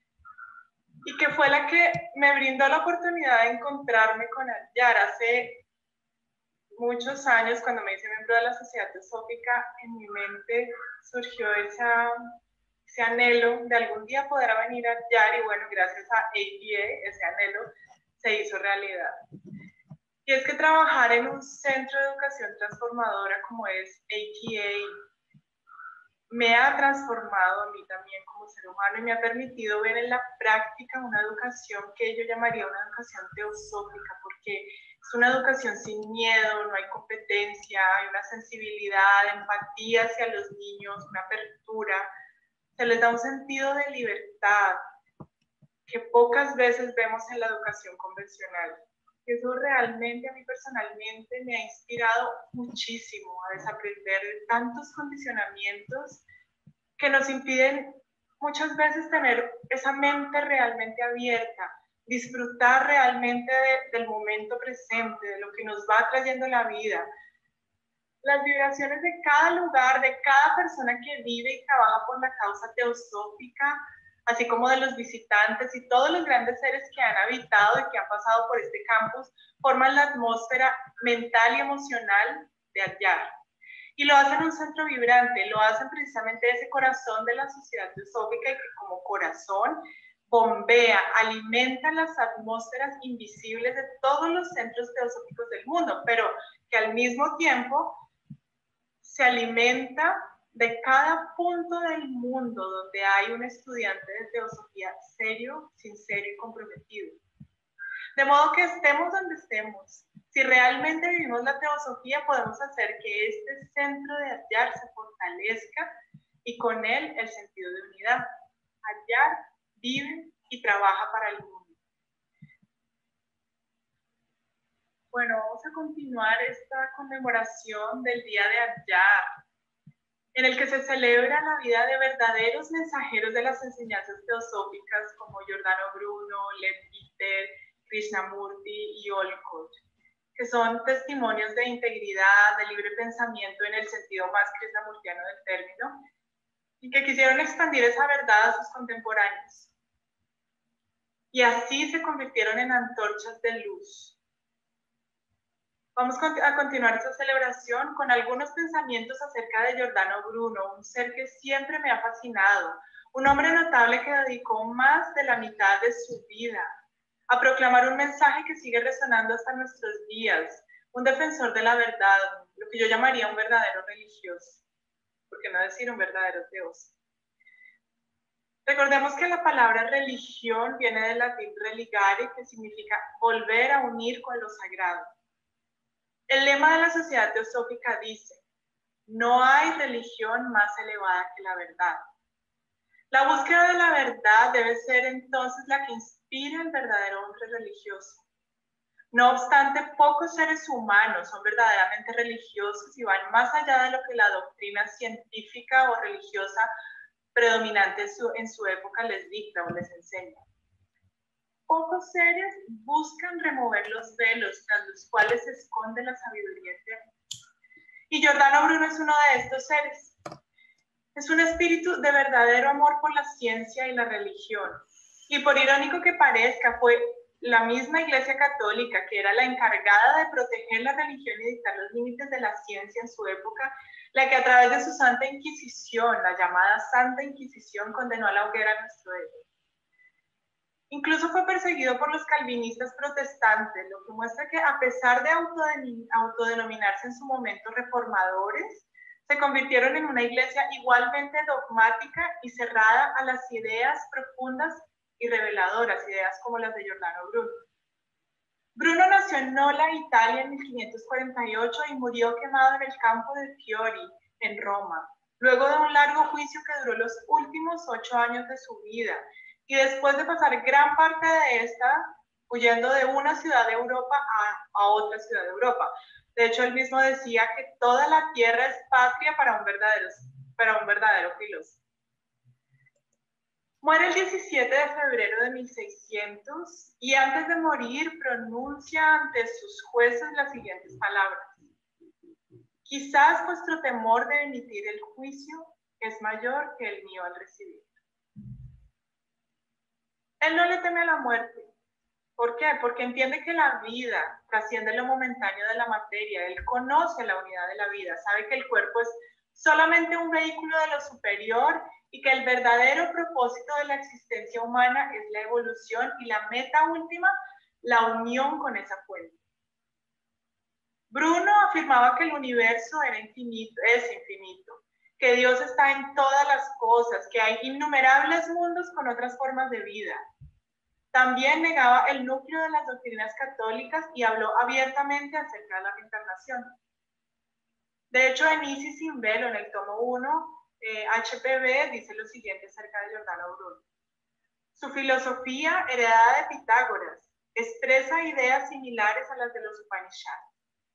y que fue la que me brindó la oportunidad de encontrarme con Adyar hace muchos años. Cuando me hice miembro de la Sociedad Teosófica, en mi mente surgió ese anhelo de algún día poder venir a Adyar, y bueno, gracias a ATA, ese anhelo se hizo realidad. Y es que trabajar en un centro de educación transformadora como es ATA me ha transformado a mí también como ser humano y me ha permitido ver en la práctica una educación que yo llamaría una educación teosófica, porque es una educación sin miedo, no hay competencia, hay una sensibilidad, empatía hacia los niños, una apertura, se les da un sentido de libertad que pocas veces vemos en la educación convencional. Eso realmente a mí personalmente me ha inspirado muchísimo a desaprender de tantos condicionamientos que nos impiden muchas veces tener esa mente realmente abierta, disfrutar realmente del momento presente, de lo que nos va trayendo la vida. Las vibraciones de cada lugar, de cada persona que vive y trabaja por la causa teosófica, así como de los visitantes y todos los grandes seres que han habitado y que han pasado por este campus, forman la atmósfera mental y emocional de Adyar. Y lo hacen un centro vibrante, lo hacen precisamente ese corazón de la sociedad teosófica, y que como corazón bombea, alimenta las atmósferas invisibles de todos los centros teosóficos del mundo, pero que al mismo tiempo se alimenta de cada punto del mundo donde hay un estudiante de teosofía serio, sincero y comprometido. De modo que estemos donde estemos, si realmente vivimos la teosofía, podemos hacer que este centro de Adyar se fortalezca y con él el sentido de unidad. Adyar vive y trabaja para el mundo. Bueno, vamos a continuar esta conmemoración del Día de Adyar, en el que se celebra la vida de verdaderos mensajeros de las enseñanzas teosóficas como Giordano Bruno, Lev Peter, Krishnamurti y Olcott, que son testimonios de integridad, de libre pensamiento en el sentido más krishnamurtiano del término, y que quisieron expandir esa verdad a sus contemporáneos. Y así se convirtieron en antorchas de luz. Vamos a continuar esta celebración con algunos pensamientos acerca de Giordano Bruno, un ser que siempre me ha fascinado, un hombre notable que dedicó más de la mitad de su vida a proclamar un mensaje que sigue resonando hasta nuestros días, un defensor de la verdad, lo que yo llamaría un verdadero religioso, por qué no decir un verdadero teos. Recordemos que la palabra religión viene del latín religare, que significa volver a unir con lo sagrado. El lema de la Sociedad Teosófica dice: no hay religión más elevada que la verdad. La búsqueda de la verdad debe ser entonces la que inspira el verdadero hombre religioso. No obstante, pocos seres humanos son verdaderamente religiosos y van más allá de lo que la doctrina científica o religiosa predominante en su época les dicta o les enseña. Pocos seres buscan remover los velos tras los cuales se esconde la sabiduría eterna. Y Giordano Bruno es uno de estos seres. Es un espíritu de verdadero amor por la ciencia y la religión. Y por irónico que parezca, fue la misma Iglesia Católica, que era la encargada de proteger la religión y dictar los límites de la ciencia en su época, la que a través de su Santa Inquisición, la llamada Santa Inquisición, condenó a la hoguera a nuestro héroe. Incluso fue perseguido por los calvinistas protestantes, lo que muestra que a pesar de autodenominarse en su momento reformadores, se convirtieron en una iglesia igualmente dogmática y cerrada a las ideas profundas y reveladoras, ideas como las de Giordano Bruno. Bruno nació en Nola, Italia, en 1548 y murió quemado en el campo de Fiori, en Roma, luego de un largo juicio que duró los últimos 8 años de su vida, y después de pasar gran parte de esta huyendo de una ciudad de Europa a otra ciudad de Europa. De hecho, él mismo decía que toda la tierra es patria para un verdadero filósofo. Muere el 17 de febrero de 1600 y antes de morir pronuncia ante sus jueces las siguientes palabras: quizás vuestro temor de emitir el juicio es mayor que el mío al recibir. Él no le teme a la muerte. ¿Por qué? Porque entiende que la vida trasciende lo momentáneo de la materia. Él conoce la unidad de la vida, sabe que el cuerpo es solamente un vehículo de lo superior y que el verdadero propósito de la existencia humana es la evolución y la meta última, la unión con esa fuente. Bruno afirmaba que el universo era infinito, es infinito, que Dios está en todas las cosas, que hay innumerables mundos con otras formas de vida. También negaba el núcleo de las doctrinas católicas y habló abiertamente acerca de la reencarnación. De hecho, en Isis sin velo, en el tomo 1, HPB dice lo siguiente acerca de Giordano Bruno. Su filosofía, heredada de Pitágoras, expresa ideas similares a las de los Upanishads.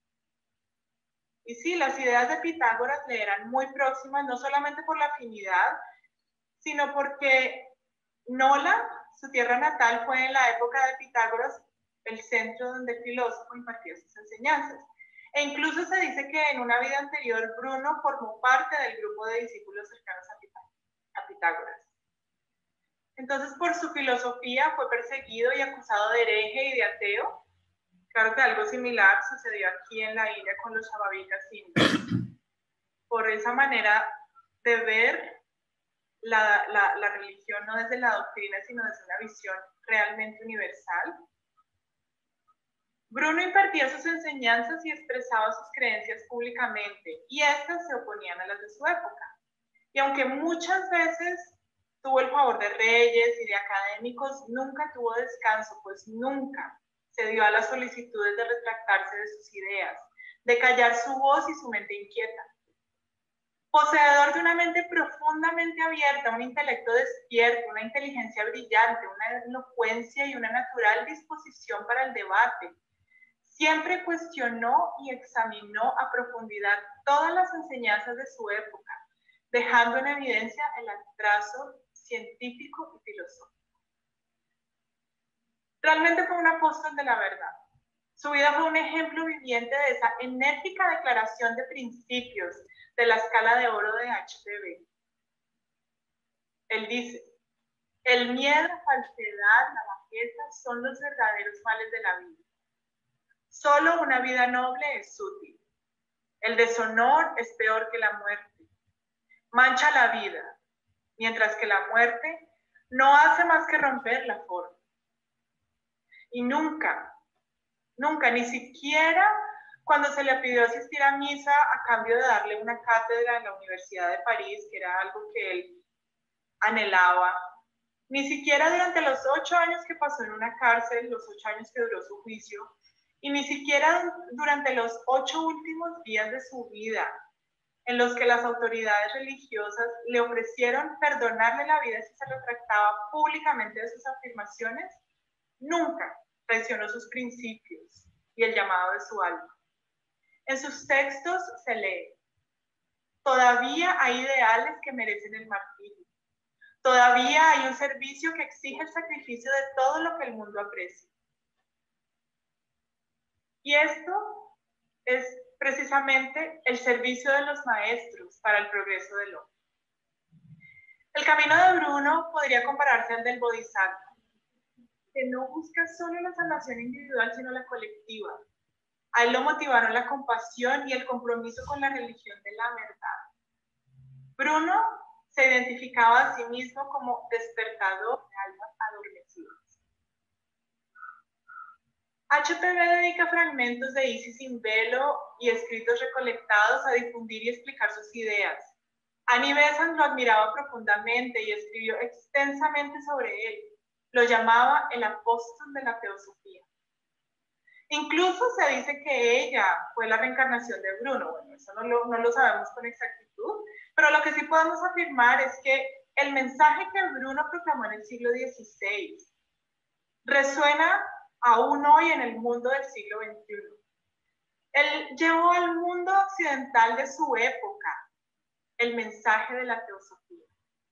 Y sí, las ideas de Pitágoras le eran muy próximas, no solamente por la afinidad, sino porque Nola, su tierra natal, fue en la época de Pitágoras el centro donde el filósofo impartió sus enseñanzas. E incluso se dice que en una vida anterior Bruno formó parte del grupo de discípulos cercanos a Pitágoras. Entonces, por su filosofía fue perseguido y acusado de hereje y de ateo. Claro que algo similar sucedió aquí en la India con los Shavavikas indios. Por esa manera de ver la religión no desde la doctrina, sino desde una visión realmente universal. Bruno impartía sus enseñanzas y expresaba sus creencias públicamente, y estas se oponían a las de su época. Y aunque muchas veces tuvo el favor de reyes y de académicos, nunca tuvo descanso, pues nunca se dio a las solicitudes de retractarse de sus ideas, de callar su voz y su mente inquieta. Poseedor de una mente profundamente abierta, un intelecto despierto, una inteligencia brillante, una elocuencia y una natural disposición para el debate, siempre cuestionó y examinó a profundidad todas las enseñanzas de su época, dejando en evidencia el atraso científico y filosófico. Realmente fue un apóstol de la verdad. Su vida fue un ejemplo viviente de esa enérgica declaración de principios de la escala de oro de HPV. Él dice, el miedo, la falsedad, la bajeza son los verdaderos males de la vida. Solo una vida noble es útil. El deshonor es peor que la muerte. Mancha la vida, mientras que la muerte no hace más que romper la forma. Y nunca, ni siquiera cuando se le pidió asistir a misa a cambio de darle una cátedra en la Universidad de París, que era algo que él anhelaba, ni siquiera durante los 8 años que pasó en una cárcel, los 8 años que duró su juicio, y ni siquiera durante los 8 últimos días de su vida, en los que las autoridades religiosas le ofrecieron perdonarle la vida si se retractaba públicamente de sus afirmaciones, nunca traicionó sus principios y el llamado de su alma. En sus textos se lee, todavía hay ideales que merecen el martirio. Todavía hay un servicio que exige el sacrificio de todo lo que el mundo aprecia. Y esto es precisamente el servicio de los maestros para el progreso del hombre. El camino de Bruno podría compararse al del Bodhisattva, que no busca solo la salvación individual, sino la colectiva. A él lo motivaron la compasión y el compromiso con la religión de la verdad. Bruno se identificaba a sí mismo como despertador de almas adormecidas. HPV dedica fragmentos de Isis sin velo y escritos recolectados a difundir y explicar sus ideas. Annie Besant lo admiraba profundamente y escribió extensamente sobre él. Lo llamaba el apóstol de la teosofía. Incluso se dice que ella fue la reencarnación de Bruno. Bueno, eso no lo sabemos con exactitud, pero lo que sí podemos afirmar es que el mensaje que Bruno proclamó en el siglo XVI resuena aún hoy en el mundo del siglo XXI. Él llevó al mundo occidental de su época el mensaje de la teosofía.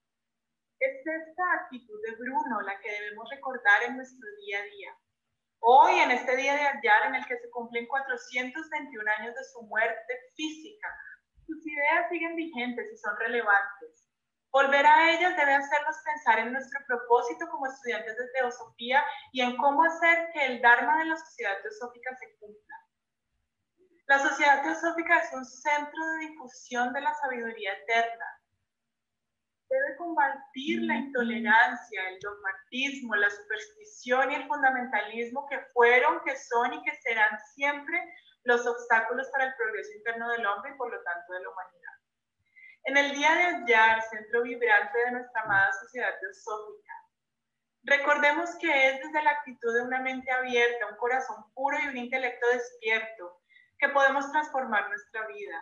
Es esta actitud de Bruno la que debemos recordar en nuestro día a día. Hoy, en este día de Adyar, en el que se cumplen 421 años de su muerte física, sus ideas siguen vigentes y son relevantes. Volver a ellas debe hacernos pensar en nuestro propósito como estudiantes de teosofía y en cómo hacer que el Dharma de la sociedad teosófica se cumpla. La sociedad teosófica es un centro de difusión de la sabiduría eterna. Debe combatir la intolerancia, el dogmatismo, la superstición y el fundamentalismo que fueron, que son y que serán siempre los obstáculos para el progreso interno del hombre y por lo tanto de la humanidad. En el día de Adyar, centro vibrante de nuestra amada sociedad teosófica, recordemos que es desde la actitud de una mente abierta, un corazón puro y un intelecto despierto que podemos transformar nuestra vida.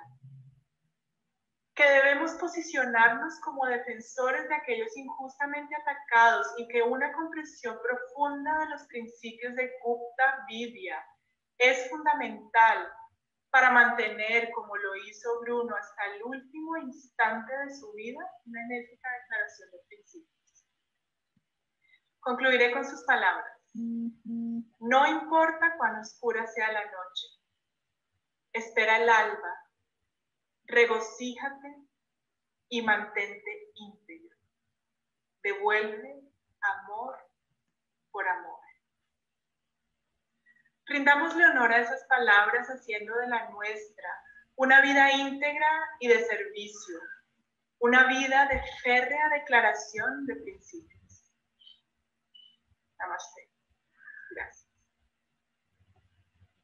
Que debemos posicionarnos como defensores de aquellos injustamente atacados y que una comprensión profunda de los principios de Gupta Vidya es fundamental para mantener, como lo hizo Bruno hasta el último instante de su vida, una enérgica declaración de principios. Concluiré con sus palabras. No importa cuán oscura sea la noche, espera el alba, regocíjate y mantente íntegro. Devuelve amor por amor. Rindámosle honor a esas palabras haciendo de la nuestra una vida íntegra y de servicio, una vida de férrea declaración de principios. Namaste. Gracias.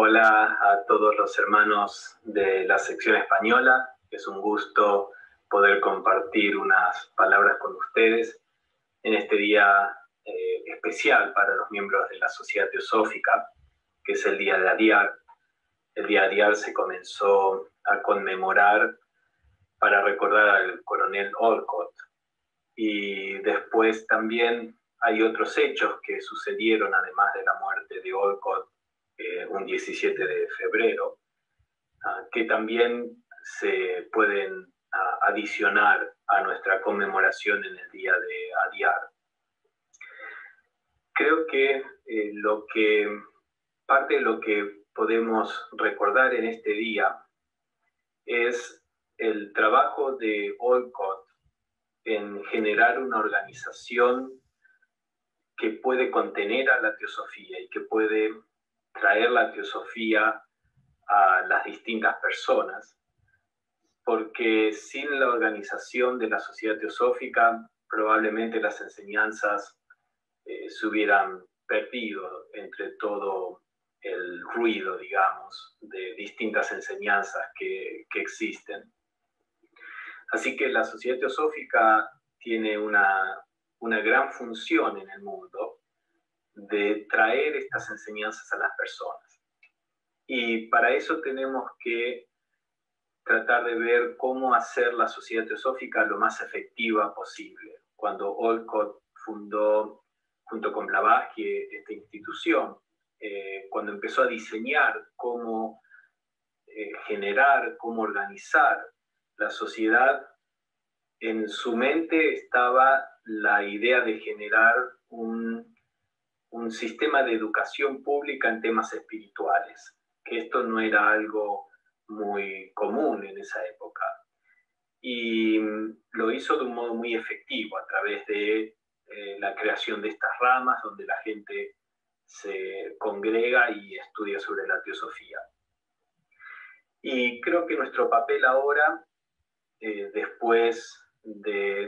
Hola a todos los hermanos de la sección española. Es un gusto poder compartir unas palabras con ustedes en este día especial para los miembros de la Sociedad Teosófica, que es el Día de Adiyar. El Día de Adiyar se comenzó a conmemorar para recordar al coronel Olcott. Y después también hay otros hechos que sucedieron, además de la muerte de Olcott, un 17 de febrero, que también se pueden adicionar a nuestra conmemoración en el Día de Adiyar. Creo que parte de lo que podemos recordar en este día es el trabajo de Olcott en generar una organización que puede contener a la teosofía y que puede traer la teosofía a las distintas personas, porque sin la organización de la Sociedad Teosófica probablemente las enseñanzas se hubieran perdido entre todo el ruido, digamos, de distintas enseñanzas que existen. Así que la Sociedad Teosófica tiene una gran función en el mundo de traer estas enseñanzas a las personas. Y para eso tenemos que tratar de ver cómo hacer la Sociedad Teosófica lo más efectiva posible. Cuando Olcott fundó, junto con Blavatsky, esta institución, cuando empezó a diseñar cómo generar, cómo organizar la sociedad, en su mente estaba la idea de generar un sistema de educación pública en temas espirituales, que esto no era algo muy común en esa época. Y lo hizo de un modo muy efectivo a través de la creación de estas ramas donde la gente se congrega y estudia sobre la teosofía. Y creo que nuestro papel ahora, después de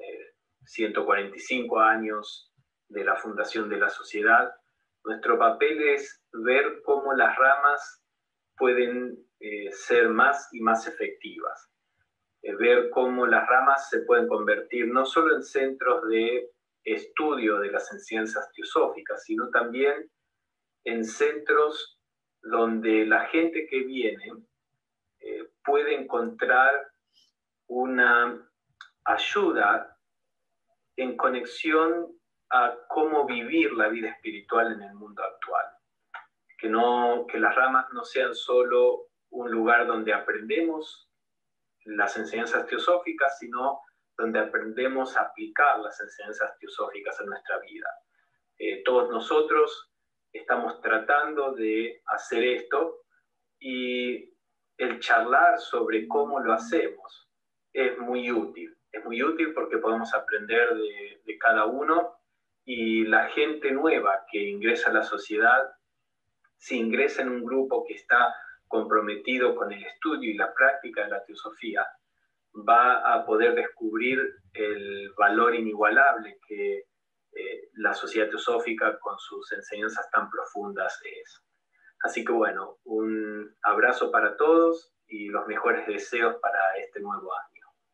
145 años de la fundación de la sociedad, nuestro papel es ver cómo las ramas pueden ser más y más efectivas. Ver cómo las ramas se pueden convertir no solo en centros de estudio de las enseñanzas teosóficas, sino también en centros donde la gente que viene puede encontrar una ayuda en conexión a cómo vivir la vida espiritual en el mundo actual. Que las ramas no sean solo un lugar donde aprendemos las enseñanzas teosóficas, sino donde aprendemos a aplicar las enseñanzas teosóficas en nuestra vida. Todos nosotros estamos tratando de hacer esto y el charlar sobre cómo lo hacemos es muy útil. Es muy útil porque podemos aprender de cada uno, y la gente nueva que ingresa a la sociedad, si ingresa en un grupo que está comprometido con el estudio y la práctica de la teosofía, va a poder descubrir el valor inigualable que la Sociedad Teosófica con sus enseñanzas tan profundas es. Así que bueno, un abrazo para todos y los mejores deseos para este nuevo año.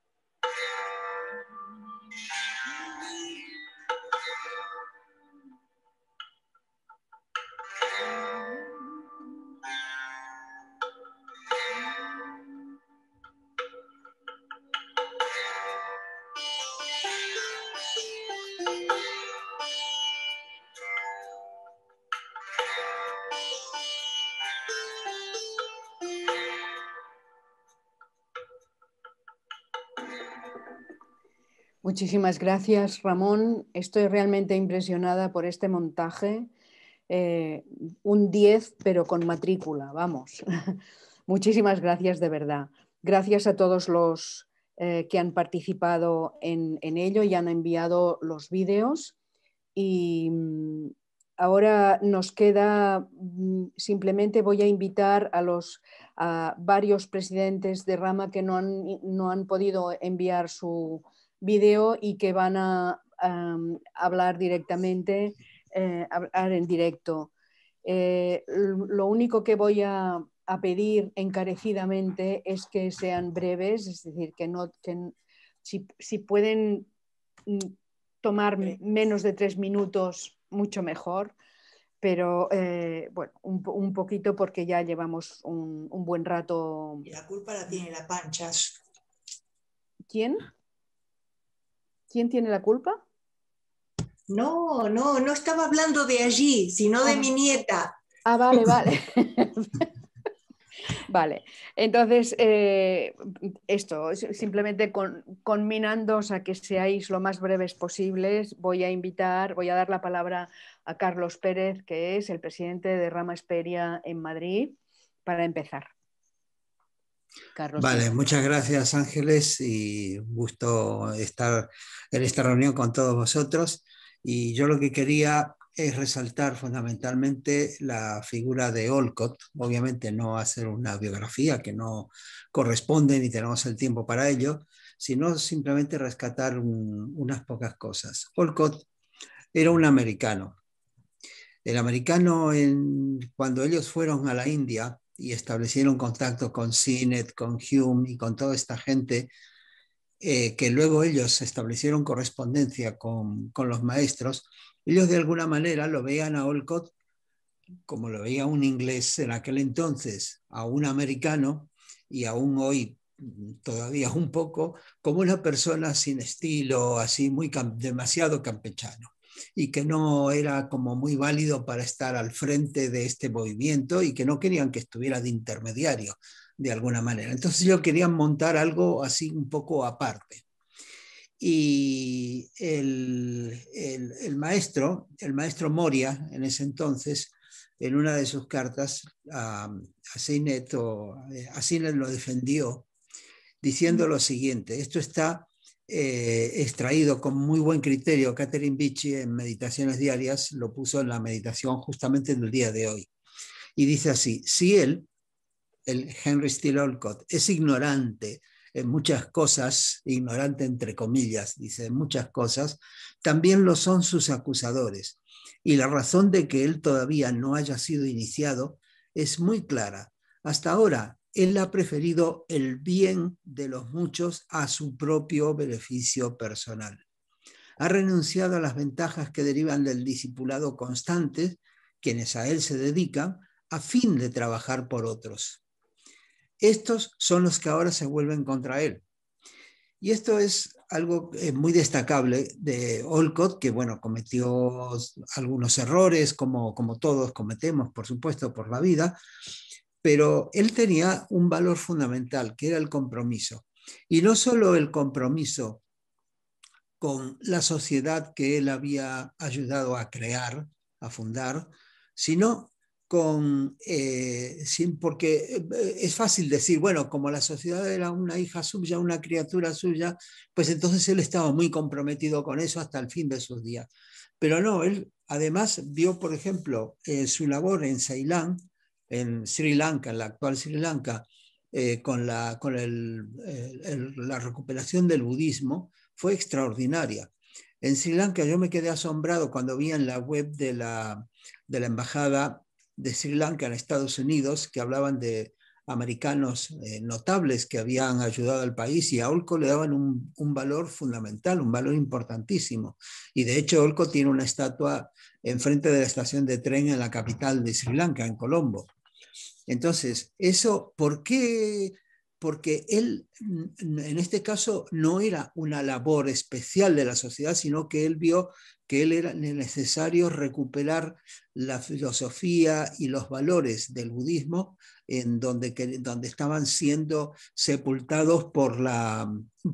Muchísimas gracias, Ramón. Estoy realmente impresionada por este montaje. Un 10, pero con matrícula, vamos. Muchísimas gracias de verdad. Gracias a todos los que han participado en ello y han enviado los vídeos. Y ahora nos queda, simplemente voy a invitar a varios presidentes de rama que no han podido enviar su vídeo y que van a hablar directamente, hablar en directo. Lo único que voy a pedir encarecidamente es que sean breves, es decir, si pueden tomar menos de 3 minutos, mucho mejor, pero bueno, un poquito porque ya llevamos un buen rato. Y la culpa la tiene la Panchas. ¿Quién? ¿Quién tiene la culpa? No estaba hablando de allí, sino de mi nieta. Ah, vale. Vale, entonces esto, simplemente conminándoos a que seáis lo más breves posibles, voy a dar la palabra a Carlos Pérez, que es el presidente de Rama Esperia en Madrid, para empezar. Carlos. Vale, muchas gracias Ángeles y un gusto estar en esta reunión con todos vosotros. Y yo lo que quería es resaltar fundamentalmente la figura de Olcott, obviamente no hacer una biografía que no corresponde ni tenemos el tiempo para ello, sino simplemente rescatar unas pocas cosas. Olcott era un americano. El americano, cuando ellos fueron a la India y establecieron contacto con Sinnett, con Hume y con toda esta gente, que luego ellos establecieron correspondencia con los maestros, ellos de alguna manera lo veían a Olcott como lo veía un inglés en aquel entonces, a un americano y aún hoy todavía un poco, como una persona sin estilo, así demasiado campechano, y que no era como muy válido para estar al frente de este movimiento y que no querían que estuviera de intermediario de alguna manera. Entonces ellos querían montar algo así un poco aparte. Y el maestro Moria, en ese entonces, en una de sus cartas a Sinnett lo defendió diciendo lo siguiente, esto está extraído con muy buen criterio, Catherine Beachy en Meditaciones Diarias lo puso en la meditación justamente del día de hoy, y dice así, si el Henry Steele Olcott es ignorante en muchas cosas, ignorante entre comillas, dice, en muchas cosas, también lo son sus acusadores. Y la razón de que él todavía no haya sido iniciado es muy clara. Hasta ahora, él ha preferido el bien de los muchos a su propio beneficio personal. Ha renunciado a las ventajas que derivan del discipulado constante, quienes a él se dedican, a fin de trabajar por otros. Estos son los que ahora se vuelven contra él. Y esto es algo muy destacable de Olcott, que bueno, cometió algunos errores, como todos cometemos, por supuesto, por la vida, pero él tenía un valor fundamental, que era el compromiso. Y no solo el compromiso con la sociedad que él había ayudado a crear, a fundar, sino porque es fácil decir, bueno, como la sociedad era una hija suya, una criatura suya, pues entonces él estaba muy comprometido con eso hasta el fin de sus días. Pero no, él además vio, por ejemplo, su labor en Ceilán, en Sri Lanka, en la actual Sri Lanka, con la recuperación del budismo, fue extraordinaria. En Sri Lanka yo me quedé asombrado cuando vi en la web de la embajada de Sri Lanka en Estados Unidos, que hablaban de americanos notables que habían ayudado al país, y a Olcott le daban un valor fundamental, un valor importantísimo. Y de hecho Olcott tiene una estatua enfrente de la estación de tren en la capital de Sri Lanka, en Colombo. Entonces, eso, ¿por qué? Porque él, en este caso, no era una labor especial de la sociedad, sino que él vio que él era necesario recuperar la filosofía y los valores del budismo en donde estaban siendo sepultados por la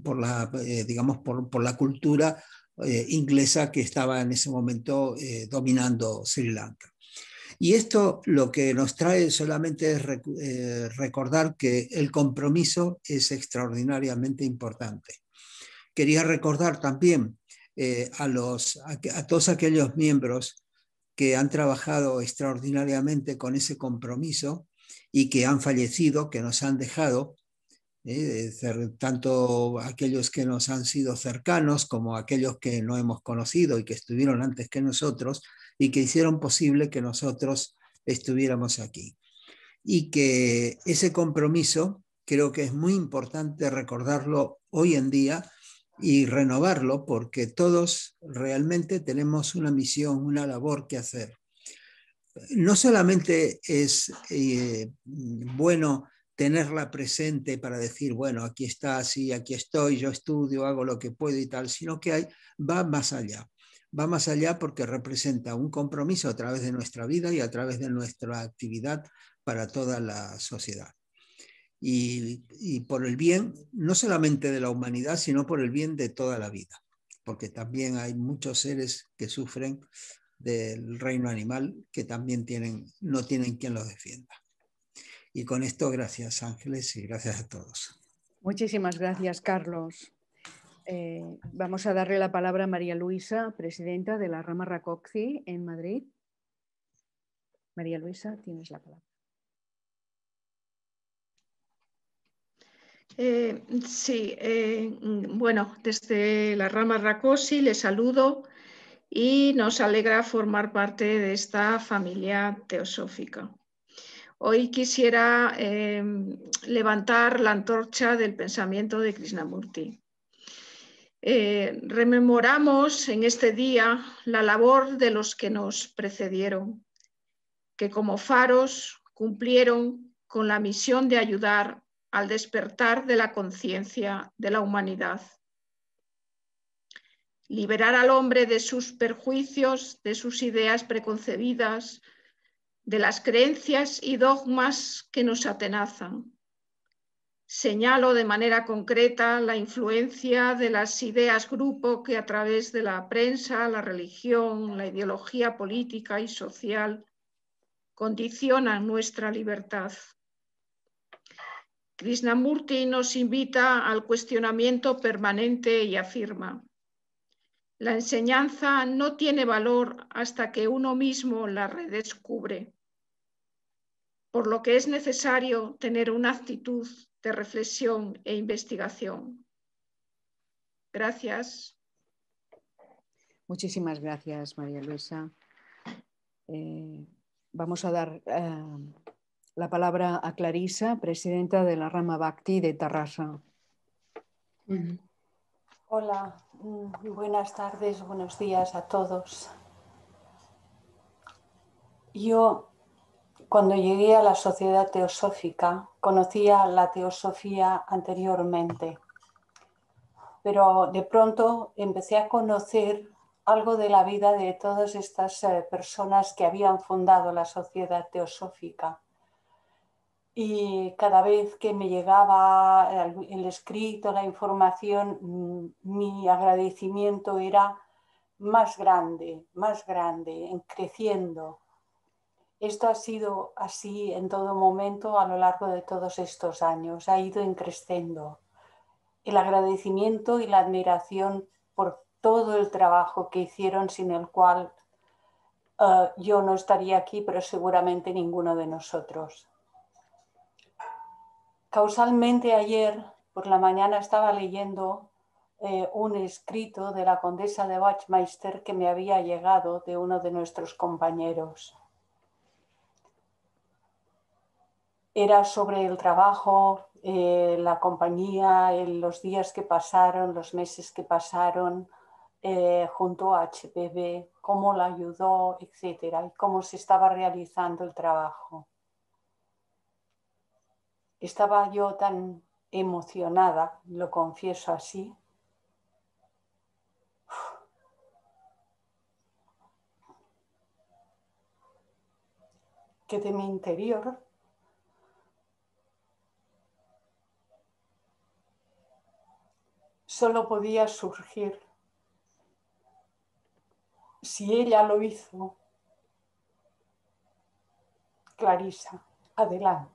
cultura inglesa que estaba en ese momento dominando Sri Lanka. Y esto lo que nos trae solamente es recordar que el compromiso es extraordinariamente importante. Quería recordar también a todos aquellos miembros que han trabajado extraordinariamente con ese compromiso y que han fallecido, que nos han dejado, tanto aquellos que nos han sido cercanos como aquellos que no hemos conocido y que estuvieron antes que nosotros y que hicieron posible que nosotros estuviéramos aquí. Y que ese compromiso creo que es muy importante recordarlo hoy en día y renovarlo, porque todos realmente tenemos una misión, una labor que hacer. No solamente es bueno tenerla presente para decir, bueno, aquí está, sí, aquí estoy, yo estudio, hago lo que puedo y tal, sino que va más allá. Va más allá porque representa un compromiso a través de nuestra vida y a través de nuestra actividad para toda la sociedad. Y por el bien, no solamente de la humanidad, sino por el bien de toda la vida, porque también hay muchos seres que sufren del reino animal que también no tienen quien los defienda. Y con esto, gracias Ángeles y gracias a todos. Muchísimas gracias, Carlos. Vamos a darle la palabra a María Luisa, presidenta de la rama RACOCCI en Madrid. María Luisa, tienes la palabra. Bueno, desde la rama RACOCCI les saludo y nos alegra formar parte de esta familia teosófica. Hoy quisiera levantar la antorcha del pensamiento de Krishnamurti. Rememoramos en este día la labor de los que nos precedieron, que como faros cumplieron con la misión de ayudar al despertar de la conciencia de la humanidad. Liberar al hombre de sus perjuicios, de sus ideas preconcebidas, de las creencias y dogmas que nos atenazan. Señalo de manera concreta la influencia de las ideas grupo que a través de la prensa, la religión, la ideología política y social condicionan nuestra libertad. Krishnamurti nos invita al cuestionamiento permanente y afirma: la enseñanza no tiene valor hasta que uno mismo la redescubre, por lo que es necesario tener una actitud de reflexión e investigación. Gracias. Muchísimas gracias, María Luisa. Vamos a dar la palabra a Clarisa, presidenta de la rama Bhakti de Tarrasa. Hola, buenas tardes, buenos días a todos. Yo, cuando llegué a la Sociedad Teosófica, conocía la teosofía anteriormente, pero de pronto empecé a conocer algo de la vida de todas estas personas que habían fundado la Sociedad Teosófica. Y cada vez que me llegaba el escrito, la información, mi agradecimiento era más grande, creciendo. Esto ha sido así en todo momento a lo largo de todos estos años, ha ido creciendo. El agradecimiento y la admiración por todo el trabajo que hicieron, sin el cual yo no estaría aquí, pero seguramente ninguno de nosotros. Causalmente ayer por la mañana estaba leyendo un escrito de la condesa de Wachtmeister que me había llegado de uno de nuestros compañeros. Era sobre el trabajo, la compañía, los días que pasaron, los meses que pasaron junto a HPB, cómo la ayudó, etcétera, y cómo se estaba realizando el trabajo. Estaba yo tan emocionada, lo confieso así, que de mi interior solo podía surgir: si ella lo hizo, Clarisa, adelante.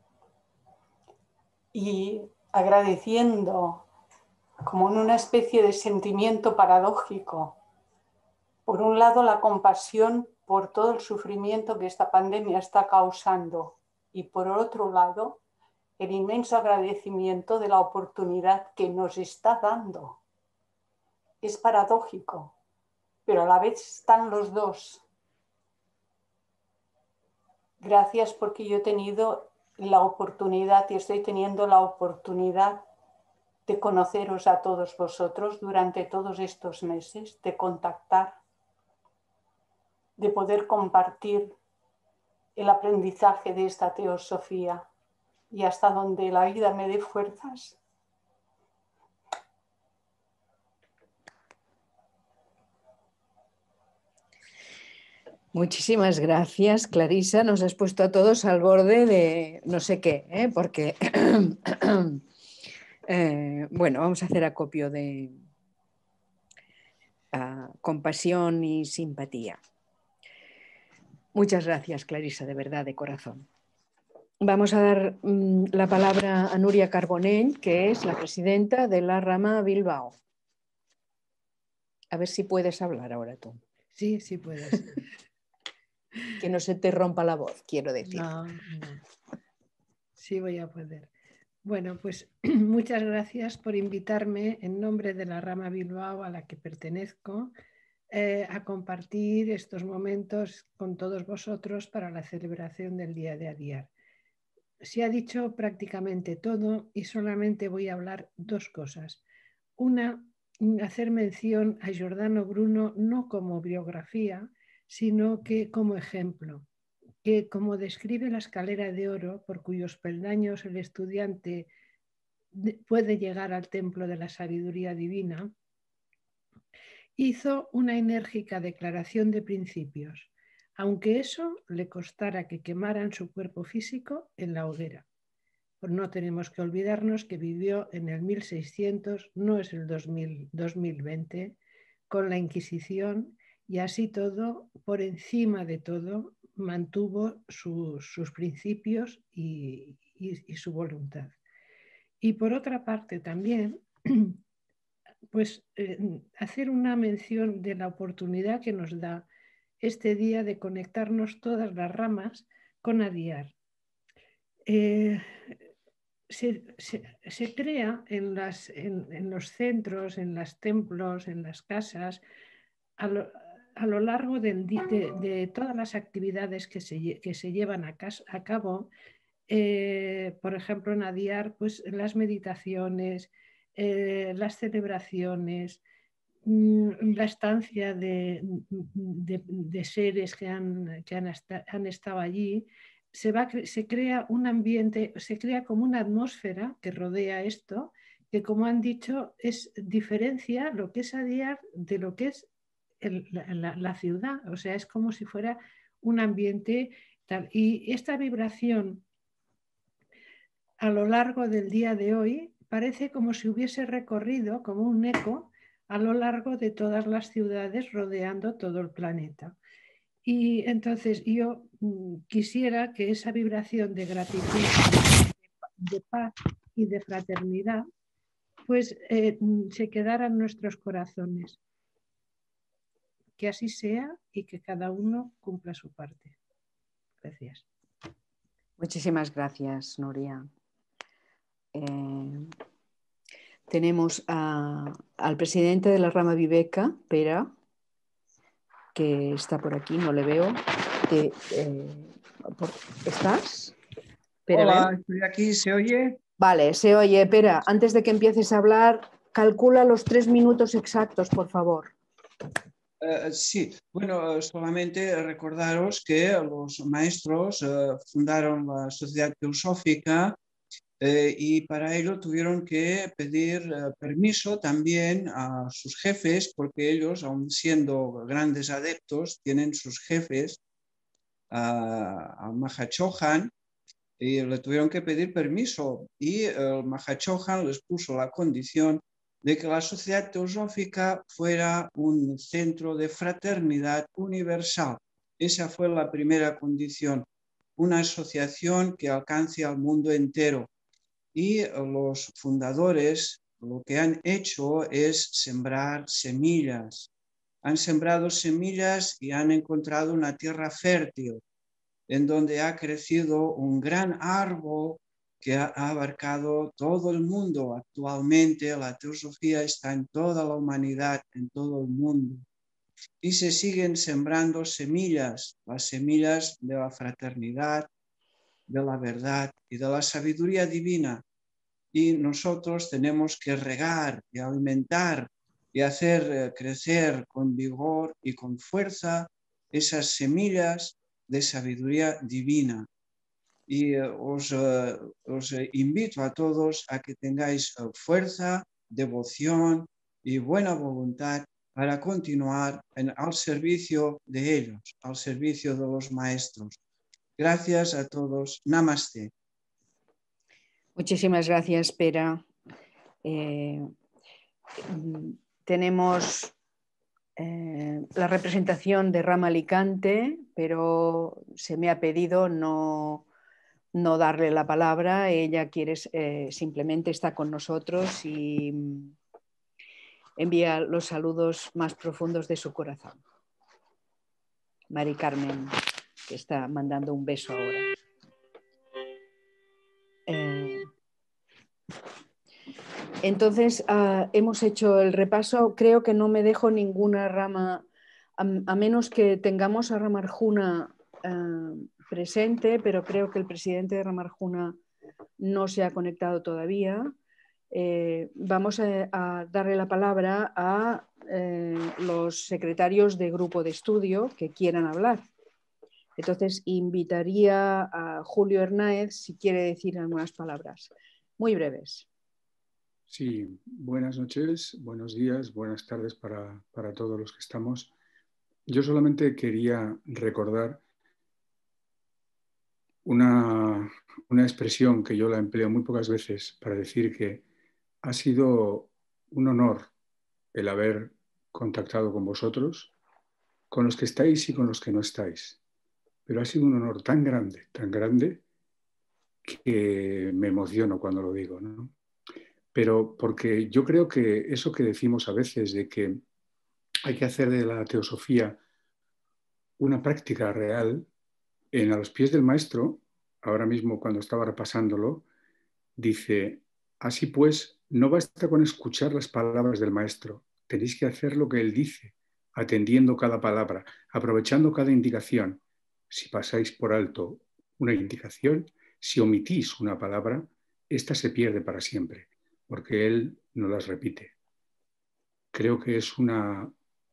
Y agradeciendo, como en una especie de sentimiento paradójico, por un lado la compasión por todo el sufrimiento que esta pandemia está causando y por otro lado el inmenso agradecimiento de la oportunidad que nos está dando. Es paradójico, pero a la vez están los dos. Gracias porque yo he tenido la oportunidad y estoy teniendo la oportunidad de conoceros a todos vosotros durante todos estos meses, de contactar, de poder compartir el aprendizaje de esta teosofía y hasta donde la vida me dé fuerzas. Muchísimas gracias, Clarisa. Nos has puesto a todos al borde de no sé qué, porque bueno, vamos a hacer acopio de compasión y simpatía. Muchas gracias, Clarisa, de verdad, de corazón. Vamos a dar la palabra a Núria Carbonell, que es la presidenta de la rama Bilbao. A ver si puedes hablar ahora tú. Sí, sí puedes. Que no se te rompa la voz, quiero decir. No. Sí voy a poder. Bueno, pues muchas gracias por invitarme en nombre de la rama Bilbao a la que pertenezco a compartir estos momentos con todos vosotros para la celebración del Día de Adiar. Se ha dicho prácticamente todo y solamente voy a hablar dos cosas. Una, hacer mención a Giordano Bruno no como biografía, sino que como ejemplo, que como describe la escalera de oro por cuyos peldaños el estudiante puede llegar al templo de la sabiduría divina, hizo una enérgica declaración de principios, aunque eso le costara que quemaran su cuerpo físico en la hoguera. Pues no tenemos que olvidarnos que vivió en el 1600, no es el 2020, con la Inquisición, y así todo, por encima de todo, mantuvo sus principios y su voluntad. Y por otra parte también, pues hacer una mención de la oportunidad que nos da este día de conectarnos todas las ramas con Adiar. Se crea en los centros, en los templos, en las casas, a lo largo de todas las actividades que se llevan a cabo, por ejemplo en Adiar, pues las meditaciones, las celebraciones, la estancia de seres que han estado allí. Se crea un ambiente, se crea como una atmósfera que rodea esto, que como han dicho, diferencia lo que es Adiar de lo que es la ciudad. O sea, es como si fuera un ambiente tal. Y esta vibración a lo largo del día de hoy parece como si hubiese recorrido como un eco a lo largo de todas las ciudades rodeando todo el planeta. Y entonces yo quisiera que esa vibración de gratitud, de paz y de fraternidad, pues se quedara en nuestros corazones. Que así sea y que cada uno cumpla su parte. Gracias. Muchísimas gracias, Núria. Tenemos al presidente de la rama Viveca, Pera, que está por aquí, no le veo. ¿Estás? Pera, hola, estoy aquí, ¿se oye? Vale, se oye. Pera, antes de que empieces a hablar, calcula los 3 minutos exactos, por favor. Sí, bueno, solamente recordaros que los maestros fundaron la Sociedad Teosófica y para ello tuvieron que pedir permiso también a sus jefes, porque ellos, aun siendo grandes adeptos, tienen sus jefes, a Mahachohan, y le tuvieron que pedir permiso. Y el Mahachohan les puso la condición de que la Sociedad Teosófica fuera un centro de fraternidad universal. Esa fue la primera condición, una asociación que alcance al mundo entero. Y los fundadores lo que han hecho es sembrar semillas. Han sembrado semillas y han encontrado una tierra fértil en donde ha crecido un gran árbol que ha abarcado todo el mundo. Actualmente la teosofía está en toda la humanidad, en todo el mundo. y se siguen sembrando semillas, las semillas de la fraternidad, de la verdad y de la sabiduría divina. Y nosotros tenemos que regar y alimentar y hacer crecer con vigor y con fuerza esas semillas de sabiduría divina. Y os invito a todos a que tengáis fuerza, devoción y buena voluntad para continuar al servicio de ellos, al servicio de los maestros. Gracias a todos. Namaste. Muchísimas gracias, Pera. Tenemos la representación de Rama Alicante, pero se me ha pedido no darle la palabra. Ella quiere simplemente está con nosotros y envía los saludos más profundos de su corazón. Mari Carmen, que está mandando un beso ahora. Entonces, hemos hecho el repaso. Creo que no me dejo ninguna rama, a menos que tengamos a Rama Arjuna presente, pero creo que el presidente de Rama Arjuna no se ha conectado todavía. Vamos a darle la palabra a los secretarios de grupo de estudio que quieran hablar. Entonces, invitaría a Julio Hernáez si quiere decir algunas palabras, muy breves. Sí, buenas noches, buenos días, buenas tardes para todos los que estamos. Yo solamente quería recordar una expresión que yo la empleo muy pocas veces para decir que ha sido un honor el haber contactado con vosotros, con los que estáis y con los que no estáis. Pero ha sido un honor tan grande, que me emociono cuando lo digo, ¿no? Pero porque yo creo que eso que decimos a veces de que hay que hacer de la teosofía una práctica real, a los pies del maestro, ahora mismo cuando estaba repasándolo, dice, así pues, no basta con escuchar las palabras del maestro, tenéis que hacer lo que él dice, atendiendo cada palabra, aprovechando cada indicación. Si pasáis por alto una indicación, si omitís una palabra, esta se pierde para siempre, porque él no las repite. Creo que es una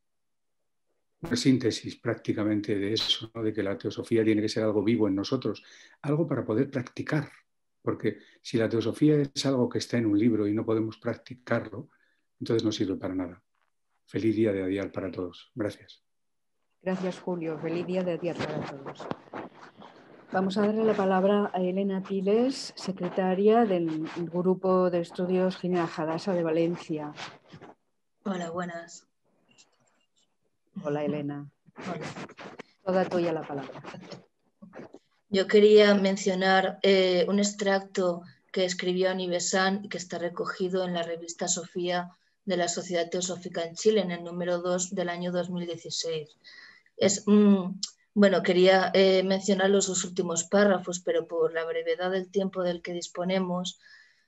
síntesis prácticamente de eso, ¿no? De que la teosofía tiene que ser algo vivo en nosotros, algo para poder practicar, porque si la teosofía es algo que está en un libro y no podemos practicarlo, entonces no sirve para nada. Feliz día de Adiar para todos. Gracias. Gracias, Julio. Feliz día de Adiar para todos. Vamos a darle la palabra a Elena Piles, secretaria del Grupo de Estudios Ginebra Hadasa de Valencia. Hola, buenas. Hola, Elena. Hola. Toda tuya la palabra. Yo quería mencionar un extracto que escribió Annie Besant y que está recogido en la revista Sofía de la Sociedad Teosófica en Chile, en el número 2 del año 2016. Bueno, quería mencionar los dos últimos párrafos, pero por la brevedad del tiempo del que disponemos,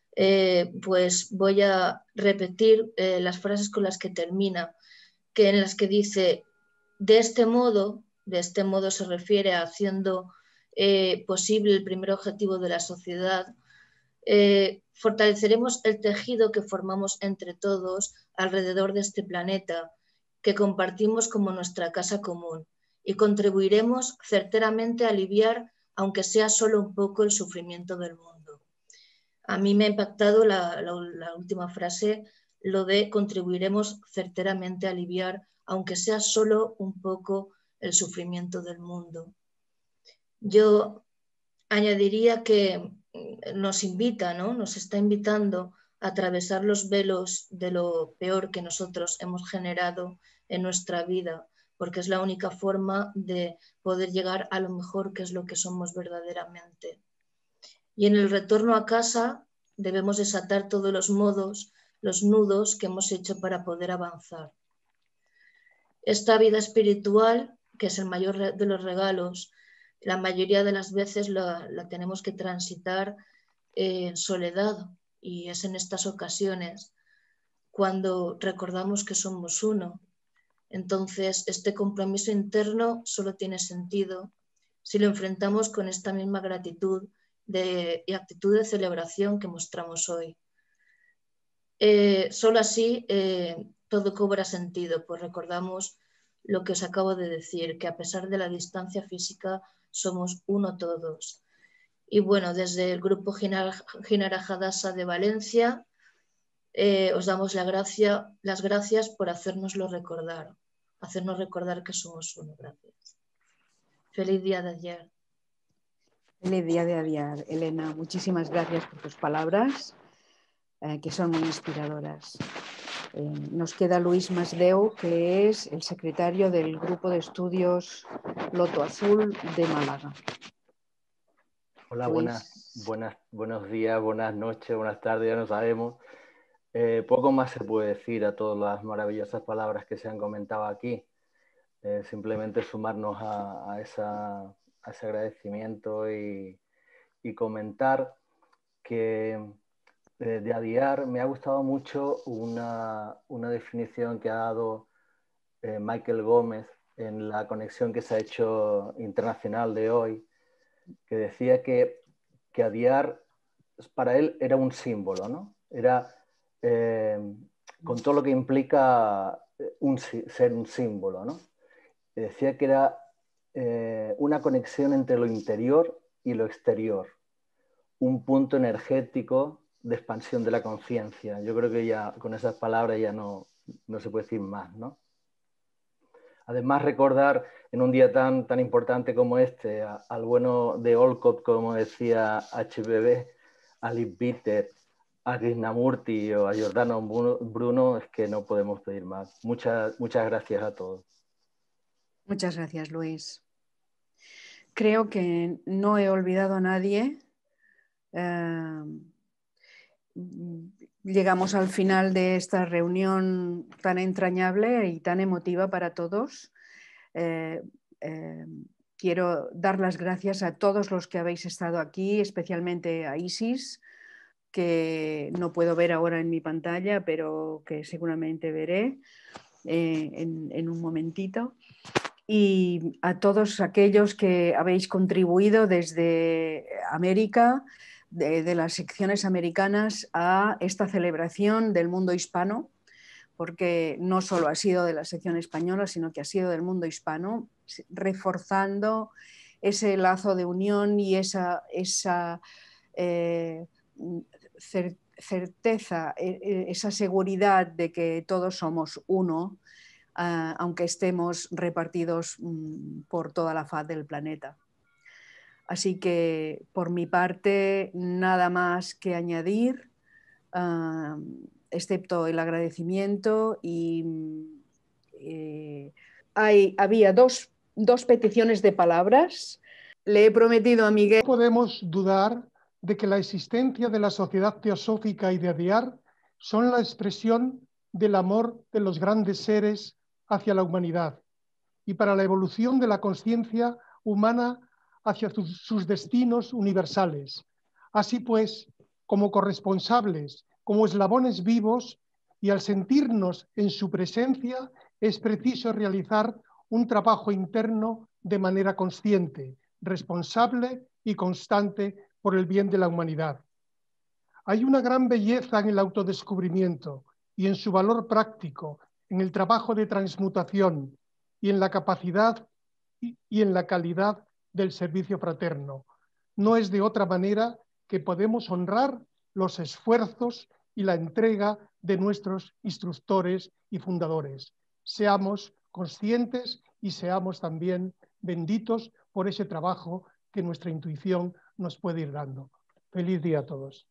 pues voy a repetir las frases con las que termina, en las que dice, de este modo se refiere a haciendo posible el primer objetivo de la sociedad, fortaleceremos el tejido que formamos entre todos alrededor de este planeta, que compartimos como nuestra casa común, y contribuiremos certeramente a aliviar, aunque sea solo un poco, el sufrimiento del mundo. A mí me ha impactado la última frase, lo de contribuiremos certeramente a aliviar, aunque sea solo un poco, el sufrimiento del mundo. Yo añadiría que nos invita, ¿no? Nos está invitando a atravesar los velos de lo peor que nosotros hemos generado en nuestra vida, porque es la única forma de poder llegar a lo mejor, que es lo que somos verdaderamente. Y en el retorno a casa debemos desatar todos los nudos que hemos hecho para poder avanzar. Esta vida espiritual, que es el mayor de los regalos, la mayoría de las veces la tenemos que transitar en soledad, y es en estas ocasiones cuando recordamos que somos uno, Entonces, este compromiso interno solo tiene sentido si lo enfrentamos con esta misma gratitud y actitud de celebración que mostramos hoy. Solo así todo cobra sentido, pues recordamos lo que os acabo de decir, que a pesar de la distancia física somos uno todos. Y bueno, desde el grupo Ginara Hadassa de Valencia os damos las gracias por hacernos recordar que somos uno. Gracias. Feliz día de ayer. Feliz día de ayer, Elena. Muchísimas gracias por tus palabras, que son muy inspiradoras. Nos queda Luis Masdeu, que es el secretario del Grupo de Estudios Loto Azul de Málaga. Hola, Luis. buenos días, buenas noches, buenas tardes, ya no sabemos. Poco más se puede decir a todas las maravillosas palabras que se han comentado aquí. Simplemente sumarnos a ese agradecimiento y comentar que de ADIAR me ha gustado mucho una definición que ha dado Michael Gómez en la conexión que se ha hecho internacional de hoy, que decía que ADIAR para él era un símbolo, ¿no? Era con todo lo que implica ser un símbolo, ¿no? Decía que era una conexión entre lo interior y lo exterior, un punto energético de expansión de la conciencia. Yo creo que ya con esas palabras ya no se puede decir más, ¿no? Además, recordar en un día tan importante como este al bueno de Olcott, como decía HBB, a Liv Bitter, a Krishnamurti o a Giordano Bruno, es que no podemos pedir más. Muchas gracias a todos. Muchas gracias, Luis. Creo que no he olvidado a nadie. Llegamos al final de esta reunión tan entrañable y tan emotiva para todos. Quiero dar las gracias a todos los que habéis estado aquí, especialmente a Isis, que no puedo ver ahora en mi pantalla, pero que seguramente veré en un momentito. Y a todos aquellos que habéis contribuido desde América, de las secciones americanas, a esta celebración del mundo hispano, porque no solo ha sido de la sección española, sino que ha sido del mundo hispano, reforzando ese lazo de unión y esa certeza, esa seguridad de que todos somos uno, aunque estemos repartidos por toda la faz del planeta. Así que, por mi parte, nada más que añadir, excepto el agradecimiento. Y había dos peticiones de palabras. Le he prometido a Miguel... No podemos dudar de que la existencia de la Sociedad Teosófica y de ADIAR son la expresión del amor de los grandes seres hacia la humanidad y para la evolución de la conciencia humana hacia sus destinos universales. Así pues, como corresponsables, como eslabones vivos, y al sentirnos en su presencia, es preciso realizar un trabajo interno de manera consciente, responsable y constante por el bien de la humanidad. Hay una gran belleza en el autodescubrimiento y en su valor práctico, en el trabajo de transmutación y en la capacidad y en la calidad del servicio fraterno. No es de otra manera que podemos honrar los esfuerzos y la entrega de nuestros instructores y fundadores. Seamos conscientes y seamos también benditos por ese trabajo que nuestra intuición nos puede ir dando. Feliz día a todos.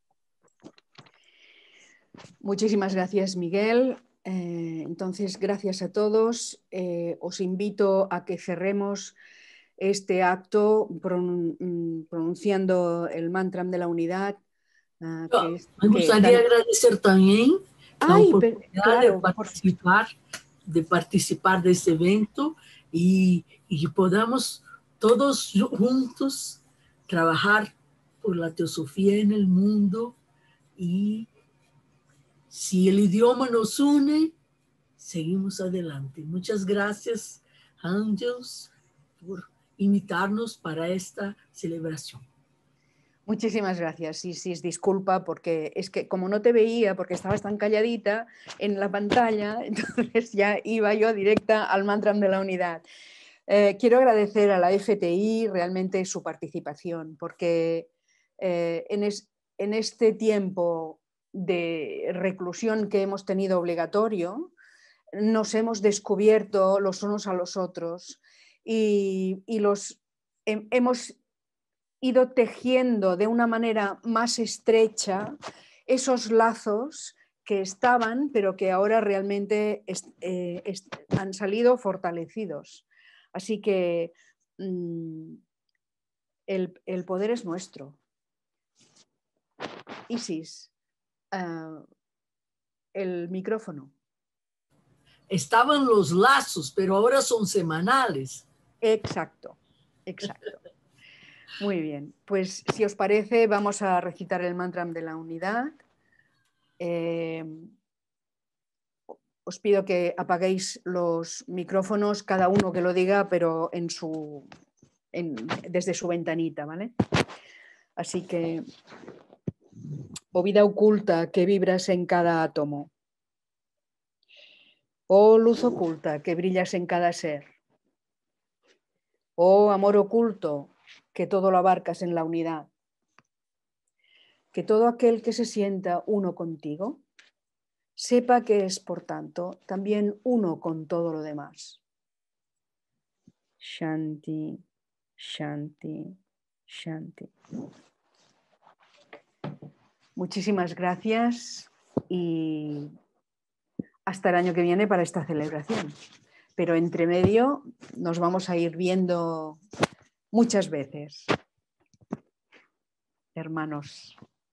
Muchísimas gracias, Miguel. Entonces, gracias a todos. Os invito a que cerremos este acto pronunciando el mantra de la unidad. Me gustaría agradecer también la oportunidad de participar de este evento y podamos todos juntos trabajar por la teosofía en el mundo. Y si el idioma nos une, seguimos adelante. Muchas gracias, Angels, por invitarnos para esta celebración. Muchísimas gracias, Isis. Disculpa porque es que como no te veía, porque estabas tan calladita en la pantalla, entonces ya iba yo directa al mantra de la unidad. Quiero agradecer a la FTI realmente su participación, porque en este tiempo de reclusión que hemos tenido obligatorio, nos hemos descubierto los unos a los otros y hemos ido tejiendo de una manera más estrecha esos lazos que estaban, pero que ahora realmente han salido fortalecidos. Así que el poder es nuestro. Isis, el micrófono. Estaban los lazos, pero ahora son semanales. Exacto, exacto. Muy bien, pues si os parece vamos a recitar el mantra de la unidad. Os pido que apaguéis los micrófonos, cada uno que lo diga, pero desde su ventanita, ¿vale? Así que, oh vida oculta que vibras en cada átomo, oh luz oculta que brillas en cada ser, oh amor oculto que todo lo abarcas en la unidad, que todo aquel que se sienta uno contigo sepa que es, por tanto, también uno con todo lo demás. Shanti, Shanti, Shanti. Muchísimas gracias y hasta el año que viene para esta celebración. Pero entre medio nos vamos a ir viendo muchas veces. Hermanos.